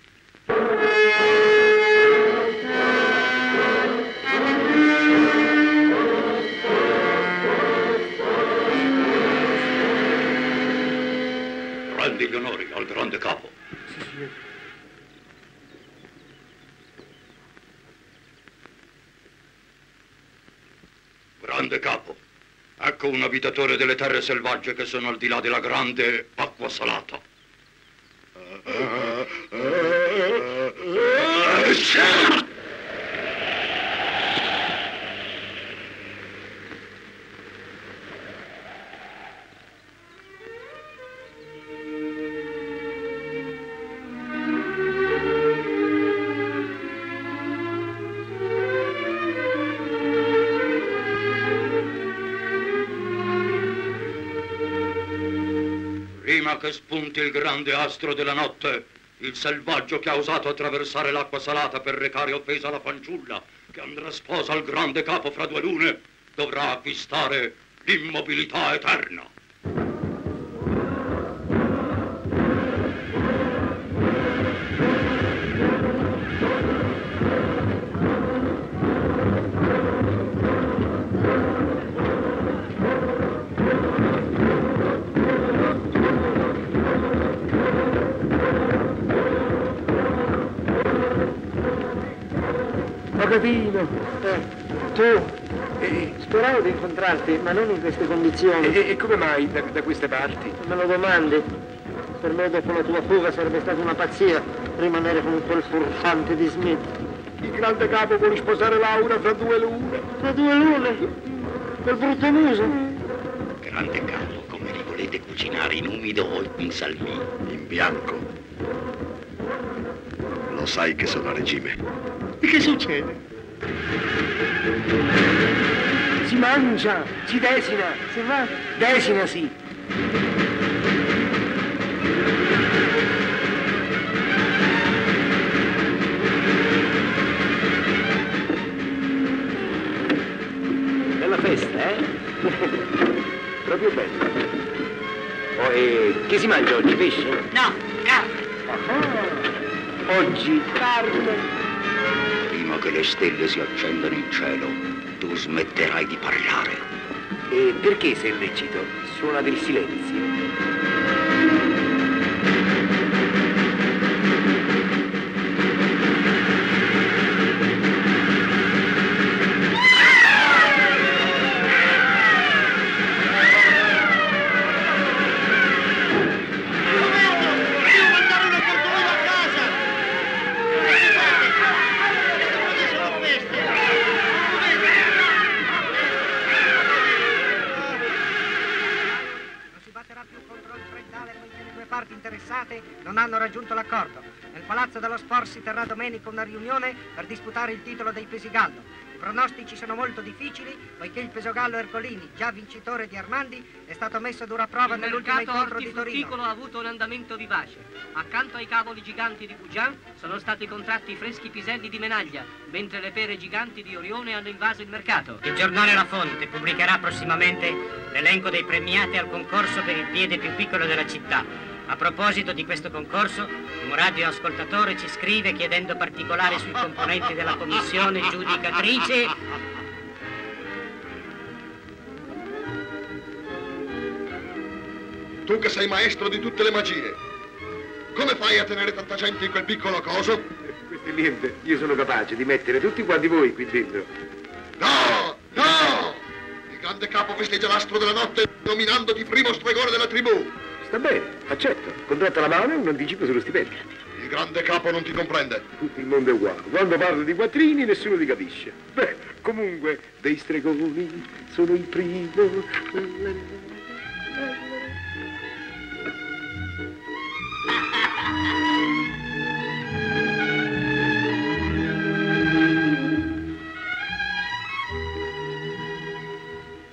Rendi gli onori al grande capo. Sì, signore. Grande capo, ecco un abitatore delle terre selvagge che sono al di là della grande acqua salata. Prima che spunti il grande astro della notte, il selvaggio che ha osato attraversare l'acqua salata per recare offesa alla fanciulla, che andrà sposa al grande capo fra due lune, dovrà acquistare l'immobilità eterna. Agapino, eh, tu, eh, speravo di incontrarti, ma non in queste condizioni. E, e come mai da, da queste parti? Me lo domandi? Per me dopo la tua fuga sarebbe stata una pazzia rimanere con quel furfante di Smith. Il grande capo vuole sposare Laura fra due lune. Fra due lune? Quel brutto muso? Grande capo, come li volete cucinare, in umido o in salmì? In bianco. Lo sai che sono a regime. E che succede? Si mangia, si desina, si va? Desina, sì. Bella festa, eh? Proprio bella. Oh, e che si mangia oggi? Pesce? No, carne. Ah, oggi carne. Prima che le stelle si accendano in cielo, tu smetterai di parlare. E perché sei recito? Suona del silenzio. Non hanno raggiunto l'accordo. Nel palazzo dello Sport si terrà domenica una riunione per disputare il titolo dei pesigallo. I pronostici sono molto difficili, poiché il pesogallo Ercolini, già vincitore di Armandi, è stato messo a dura prova nell'ultimo incontro di Torino. Il mercato ha avuto un andamento vivace. Accanto ai cavoli giganti di Bugian sono stati contratti freschi piselli di Menaglia, mentre le pere giganti di Orione hanno invaso il mercato. Il giornale La Fonte pubblicherà prossimamente l'elenco dei premiati al concorso per il piede più piccolo della città. A proposito di questo concorso, un radioascoltatore ci scrive chiedendo particolari sui componenti della commissione giudicatrice. Tu che sei maestro di tutte le magie, come fai a tenere tanta gente in quel piccolo coso? Questo è niente, io sono capace di mettere tutti quanti voi qui dentro. No, no! Il grande capo festeggia l'astro della notte nominandoti primo stregone della tribù. Sta bene, accetto. Contratta la mano e un anticipo sullo stipendio. Il grande capo non ti comprende. Tutto il mondo è uguale. Quando parlo di quattrini nessuno ti capisce. Beh, comunque, dei stregoni sono il primo.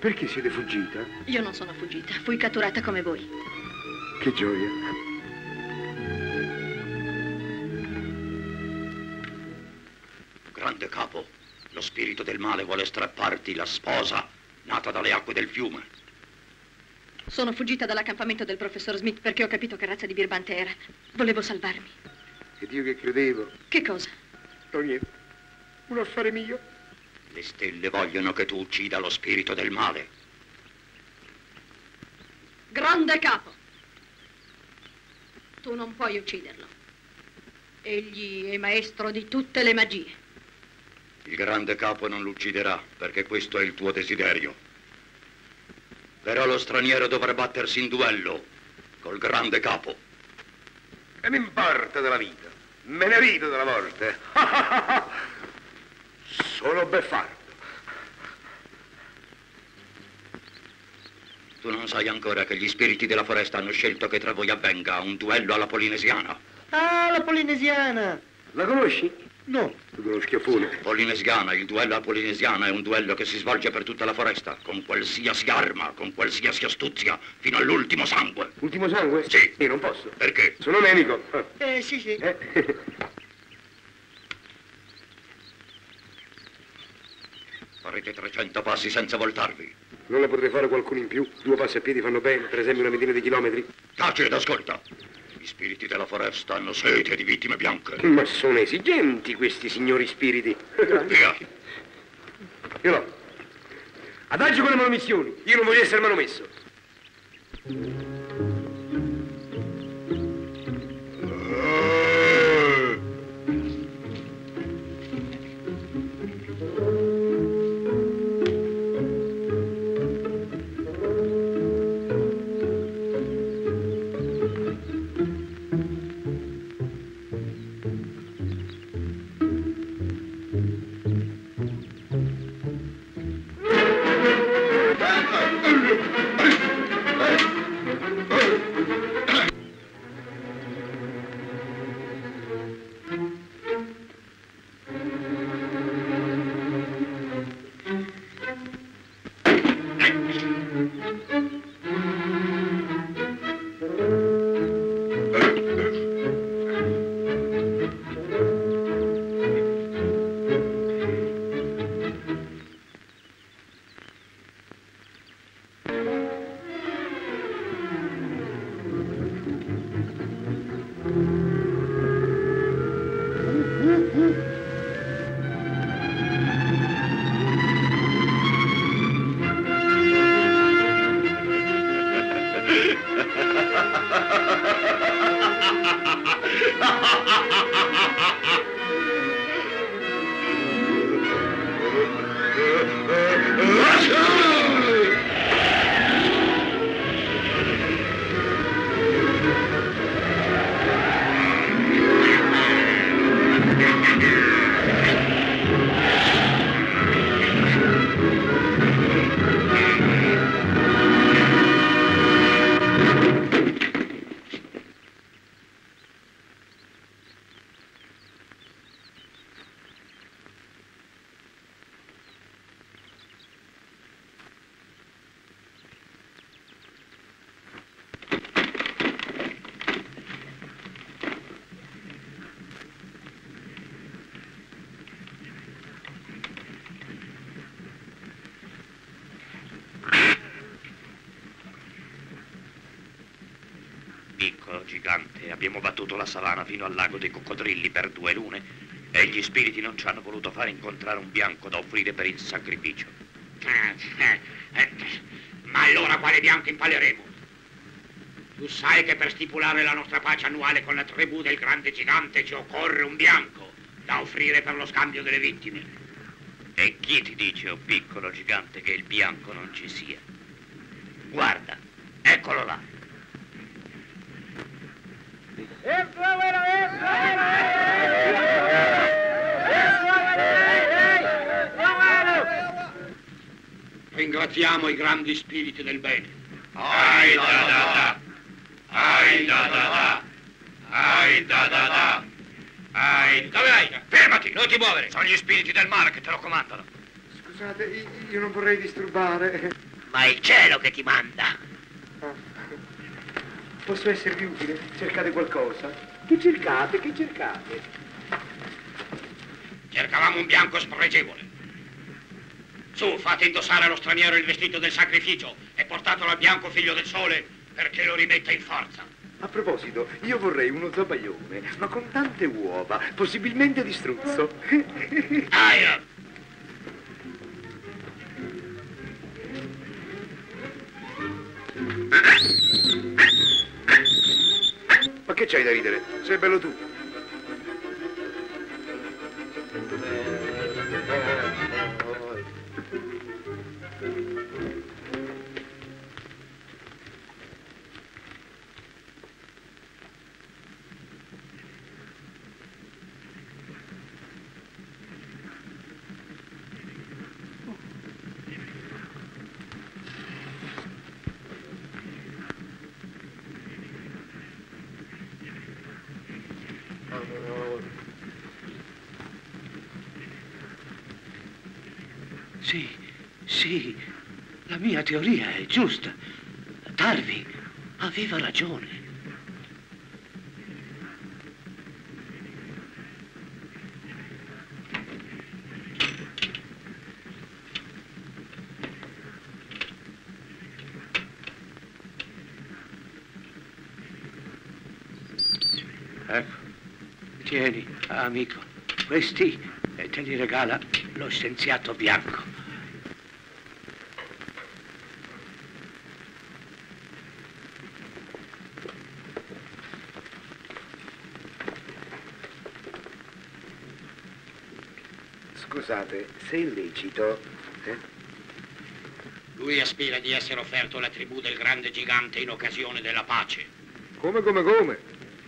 Perché siete fuggita? Io non sono fuggita, fui catturata come voi. Che gioia. Grande capo, lo spirito del male vuole strapparti la sposa nata dalle acque del fiume. Sono fuggita dall'accampamento del professor Smith perché ho capito che razza di birbante era. Volevo salvarmi. Ed io che credevo. Che cosa? No, niente. Un affare mio. Le stelle vogliono che tu uccida lo spirito del male. Grande capo! Tu non puoi ucciderlo. Egli è maestro di tutte le magie. Il grande capo non lo ucciderà, perché questo è il tuo desiderio. Però lo straniero dovrà battersi in duello col grande capo. E mi importa della vita. Me ne rido della morte. Sono beffardo. Tu non sai ancora che gli spiriti della foresta hanno scelto che tra voi avvenga un duello alla polinesiana. Ah, la polinesiana! La conosci? No. Tu con lo schiaffone. Polinesiana, il duello alla polinesiana è un duello che si svolge per tutta la foresta, con qualsiasi arma, con qualsiasi astuzia, fino all'ultimo sangue. Ultimo sangue? Sì. Io non posso. Perché? Sono nemico. Eh, sì, sì. Eh. Farete trecento passi senza voltarvi. Non ne potrei fare qualcuno in più? Due passi a piedi fanno bene, per esempio una ventina di chilometri? Taci ed ascolta. Gli spiriti della foresta hanno sete di vittime bianche. Ma sono esigenti questi signori spiriti. Via. Io no. Adagio con le manomissioni. Io non voglio essere manomesso. Piccolo gigante, abbiamo battuto la savana fino al lago dei coccodrilli per due lune e gli spiriti non ci hanno voluto fare incontrare un bianco da offrire per il sacrificio. Eh, eh, ma allora quale bianco impaleremo? Tu sai che per stipulare la nostra pace annuale con la tribù del grande gigante ci occorre un bianco da offrire per lo scambio delle vittime. E chi ti dice, o oh piccolo gigante, che il bianco non ci sia? Guarda, eccolo là. Ringraziamo i grandi spiriti del bene. Ai da da da, ai da da da, ai da da da, ai... Dove vai? Fermati, non ti muovere. Sono gli spiriti del male che te lo comandano. Scusate, io non vorrei disturbare. ma è il cielo che ti manda. Ah. Posso esservi utile? Cercate qualcosa? Che cercate? Che cercate? Cercavamo un bianco spregevole. Su, fate indossare allo straniero il vestito del sacrificio e portatelo al bianco figlio del sole perché lo rimetta in forza. A proposito, io vorrei uno zabaglione, ma con tante uova, possibilmente di struzzo. Aia! Ma che c'hai da ridere? Sei bello tu. Sì, sì, la mia teoria è giusta. Darwin aveva ragione. Ecco, tieni, amico, questi e te li regala lo scienziato bianco. Scusate, se è lecito, eh? Lui aspira di essere offerto alla tribù del grande gigante in occasione della pace. Come, come, come?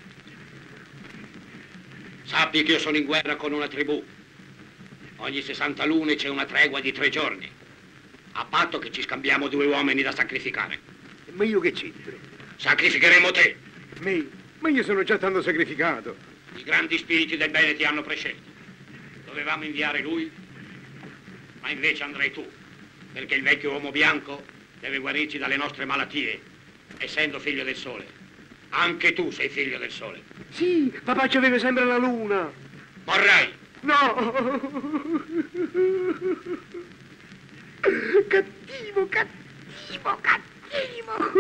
Sappi che io sono in guerra con una tribù. Ogni sessanta lune c'è una tregua di tre giorni. A patto che ci scambiamo due uomini da sacrificare. Ma io che c'entro? Sacrificheremo te. Me? Ma io sono già tanto sacrificato. I grandi spiriti del bene ti hanno prescelto. Dovevamo inviare lui, ma invece andrai tu, perché il vecchio uomo bianco deve guarirci dalle nostre malattie, essendo figlio del sole. Anche tu sei figlio del sole. Sì, papà ci aveva sempre la luna. Morrai! No! Cattivo, cattivo, cattivo!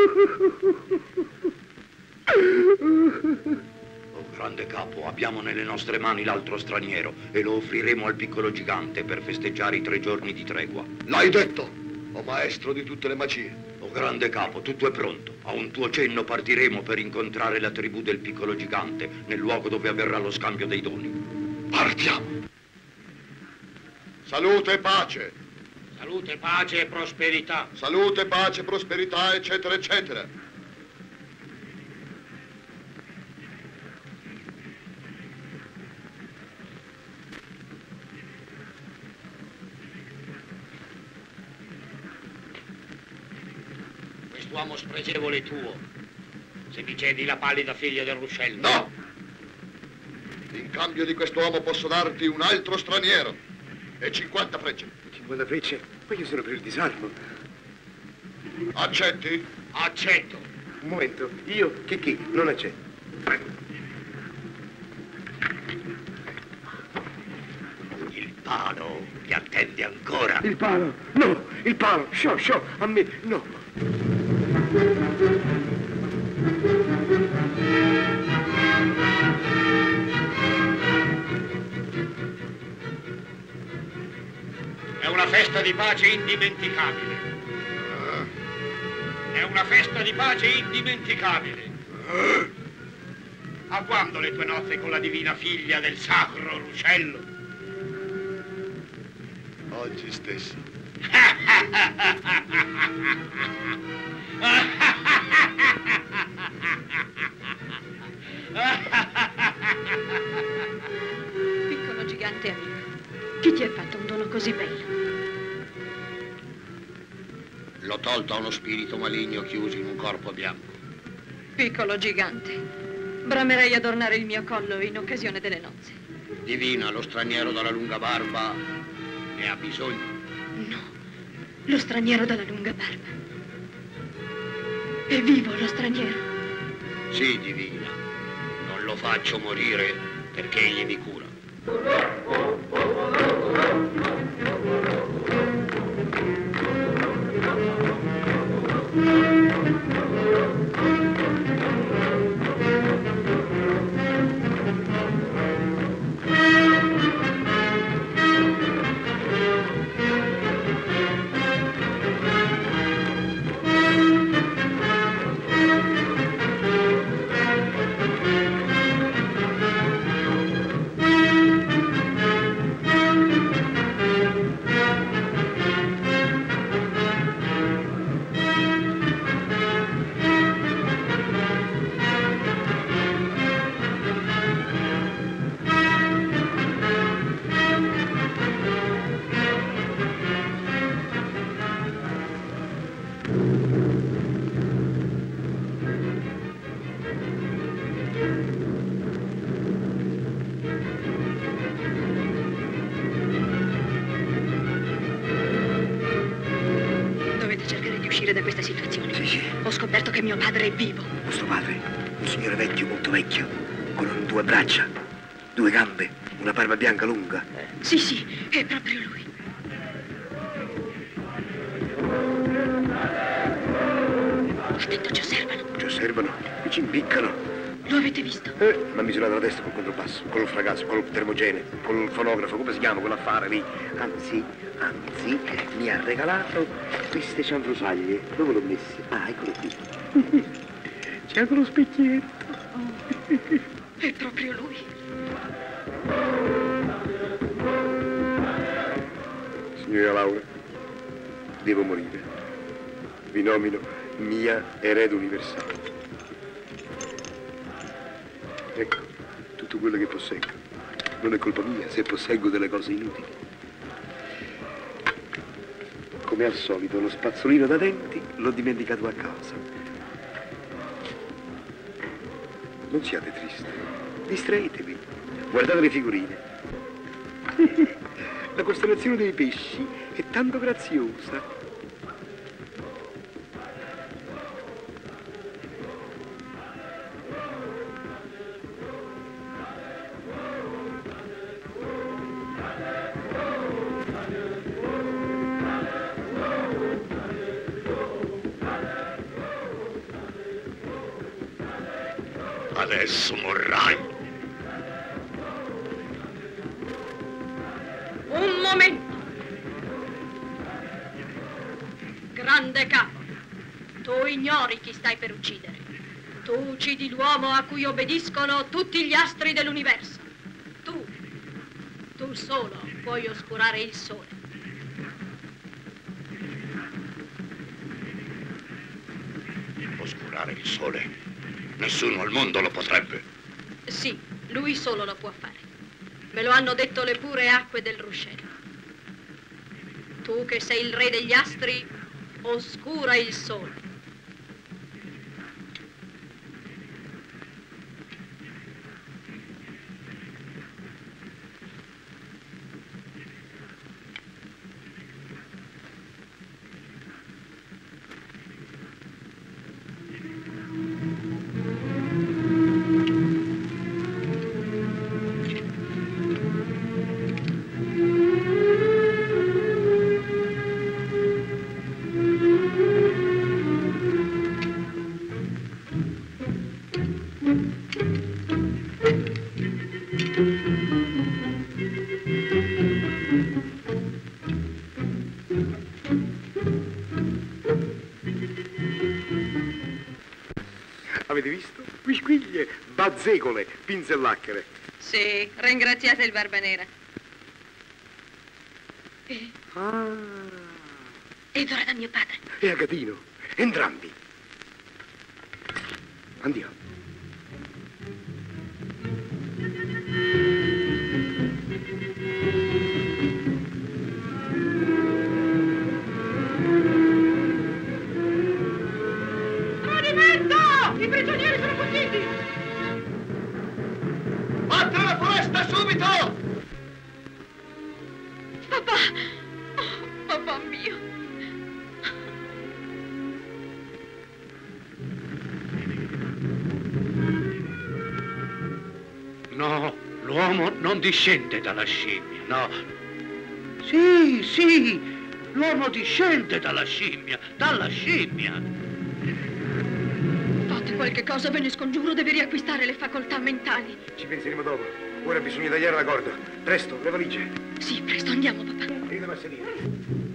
Grande capo, abbiamo nelle nostre mani l'altro straniero e lo offriremo al piccolo gigante per festeggiare i tre giorni di tregua. L'hai detto, o maestro di tutte le magie. Oh grande capo, tutto è pronto. A un tuo cenno partiremo per incontrare la tribù del piccolo gigante nel luogo dove avverrà lo scambio dei doni. Partiamo! Salute e pace! Salute, pace e prosperità! Salute, pace, prosperità, eccetera, eccetera! Uomo spregevole tuo, se mi cedi la pallida figlia del ruscello. No! In cambio di quest'uomo posso darti un altro straniero e cinquanta frecce. cinquanta frecce? Ma io sono per il disarmo. Accetti? Accetto. Un momento, io che chi? Non accetto. Il palo ti attende ancora. Il palo? No, il palo. Sciò, sciò, a me, no. È una festa di pace indimenticabile. È una festa di pace indimenticabile. A quando le tue nozze con la divina figlia del sacro ruscello? Oggi stesso. Piccolo gigante amico, chi ti ha fatto un dono così bello? L'ho tolto a uno spirito maligno chiuso in un corpo bianco. Piccolo gigante, bramerei adornare il mio collo in occasione delle nozze. Divina, lo straniero dalla lunga barba ne ha bisogno. No, Lo straniero dalla lunga barba. È vivo lo straniero? Sì, divina. Non lo faccio morire perché egli mi cura. Da questa situazione. Sì, sì. Ho scoperto che mio padre è vivo. Vostro padre? Un signore vecchio, molto vecchio, con due braccia, due gambe, una barba bianca lunga. Sì, sì, è proprio lui. Attento, ci osservano. Ci osservano? Mi ci impiccano. Lo avete visto? Eh, mi ha misurato la testa col controbasso, con il fragazzo, con il termogene, con il fonografo, come si chiama quell'affare lì? Anzi, anzi, mi ha regalato queste cianfrusaglie. Dove l'ho messe? Ah, eccolo qui. C'è anche lo specchietto. È proprio lui. Signora Laura, devo morire. Vi nomino mia erede universale. Ecco, tutto quello che posseggo. Non è colpa mia se posseggo delle cose inutili. Come al solito, lo spazzolino da denti l'ho dimenticato a casa. Non siate tristi. Distraetevi. Guardate le figurine. La costellazione dei pesci è tanto graziosa. Adesso morrai. Un momento. Grande capo, tu ignori chi stai per uccidere. Tu uccidi l'uomo a cui obbediscono tutti gli astri dell'universo. Tu, tu solo puoi oscurare il sole. Oscurare il sole? Nessuno al mondo lo potrebbe. Sì, lui solo lo può fare. Me lo hanno detto le pure acque del ruscello. Tu che sei il re degli astri, oscura il sole. Avete visto? Quisquiglie, bazzecole, pinzellacchere. Sì, ringraziate il Barbanera. E... Ah. Ed ora da mio padre. E Agatino, entrambi. Andiamo. I prigionieri sono fuggiti! Battere la foresta subito! Papà! Oh, papà mio! No, l'uomo non discende dalla scimmia, no. Sì, sì, l'uomo discende dalla scimmia, dalla scimmia. Fate qualche cosa, ve ne scongiuro, deve riacquistare le facoltà mentali. Ci penseremo dopo. Ora bisogna tagliare la corda. Presto, le valigie. Sì, presto, andiamo, papà. Aiutami a sedere.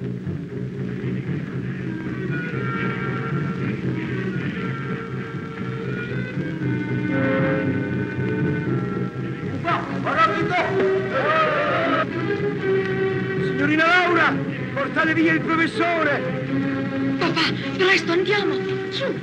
Signorina Laura, portate via il professore! Papà, presto, andiamo! Su!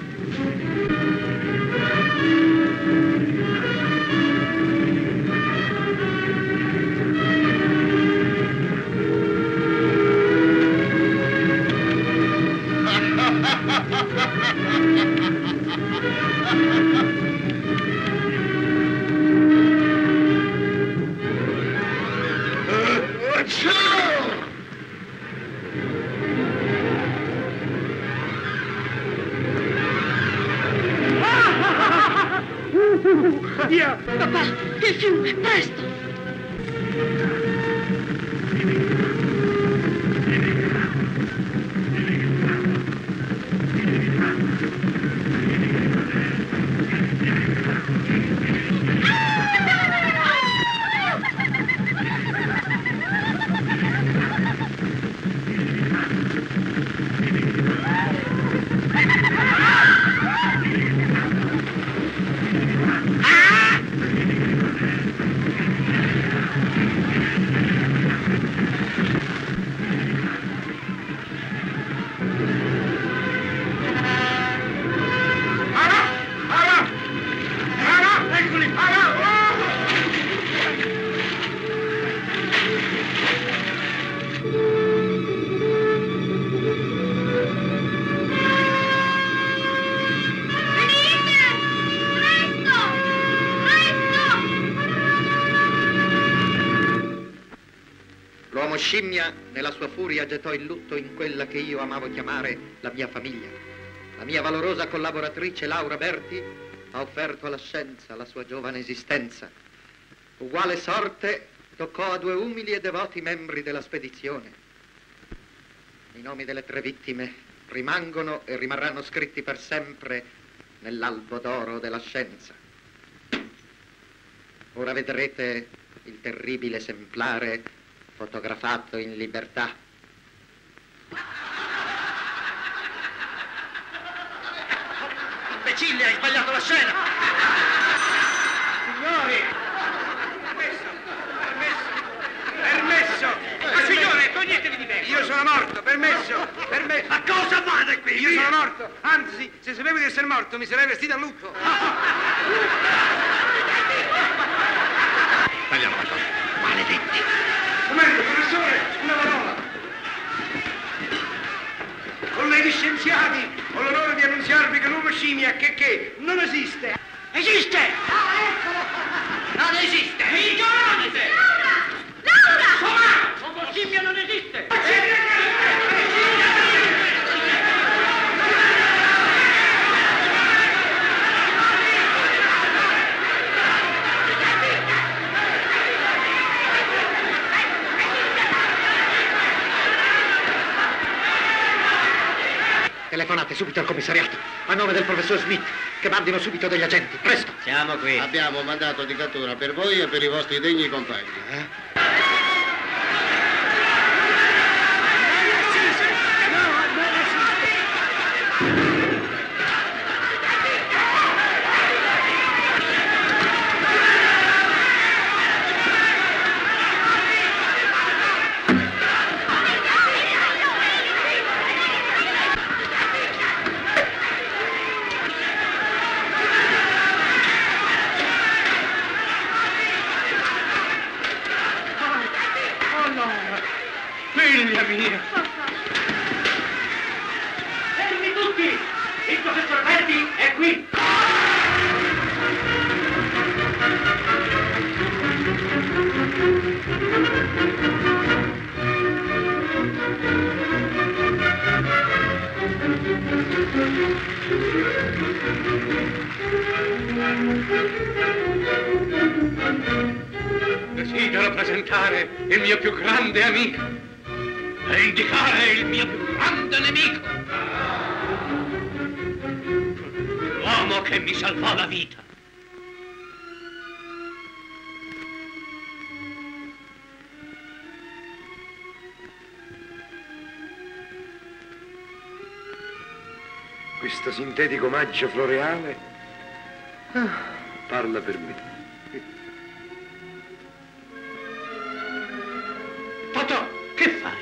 Via! Papà, il fiume, presto! L'uomo scimmia, nella sua furia, gettò il lutto in quella che io amavo chiamare la mia famiglia. La mia valorosa collaboratrice Laura Berti ha offerto alla scienza la sua giovane esistenza. Uguale sorte toccò a due umili e devoti membri della spedizione. I nomi delle tre vittime rimangono e rimarranno scritti per sempre nell'albo d'oro della scienza. Ora vedrete il terribile esemplare fotografato in libertà. Imbecille, hai sbagliato la scena! Signori! Permesso! Permesso! Permesso! Ma signore, toglietevi di me! Io sono morto, permesso! Permesso! Ma cosa fate qui? Io sono morto! Anzi, se sapevo di essere morto, mi sarei vestito a lutto! Tagliamo la cosa. Maledetti! Comando, professore, una parola! Colleghi scienziati, ho l'onore di annunziarvi che l'uomo scimmia, che che, non esiste! Esiste! Ah, eccolo! Non esiste! Ignorante! Laura! Laura! L'uomo scimmia non esiste! Telefonate subito al commissariato, a nome del professor Smith, che mandino subito degli agenti, presto! Siamo qui. Abbiamo mandato di cattura per voi e per i vostri degni compagni. Eh? Figlia mia! Fermi tutti! Il professor Berti è qui! Thank you. presentare il mio più grande amico e indicare il mio più grande nemico. L'uomo che mi salvò la vita. Questo sintetico omaggio floreale ah, parla per me. Totò, che fai?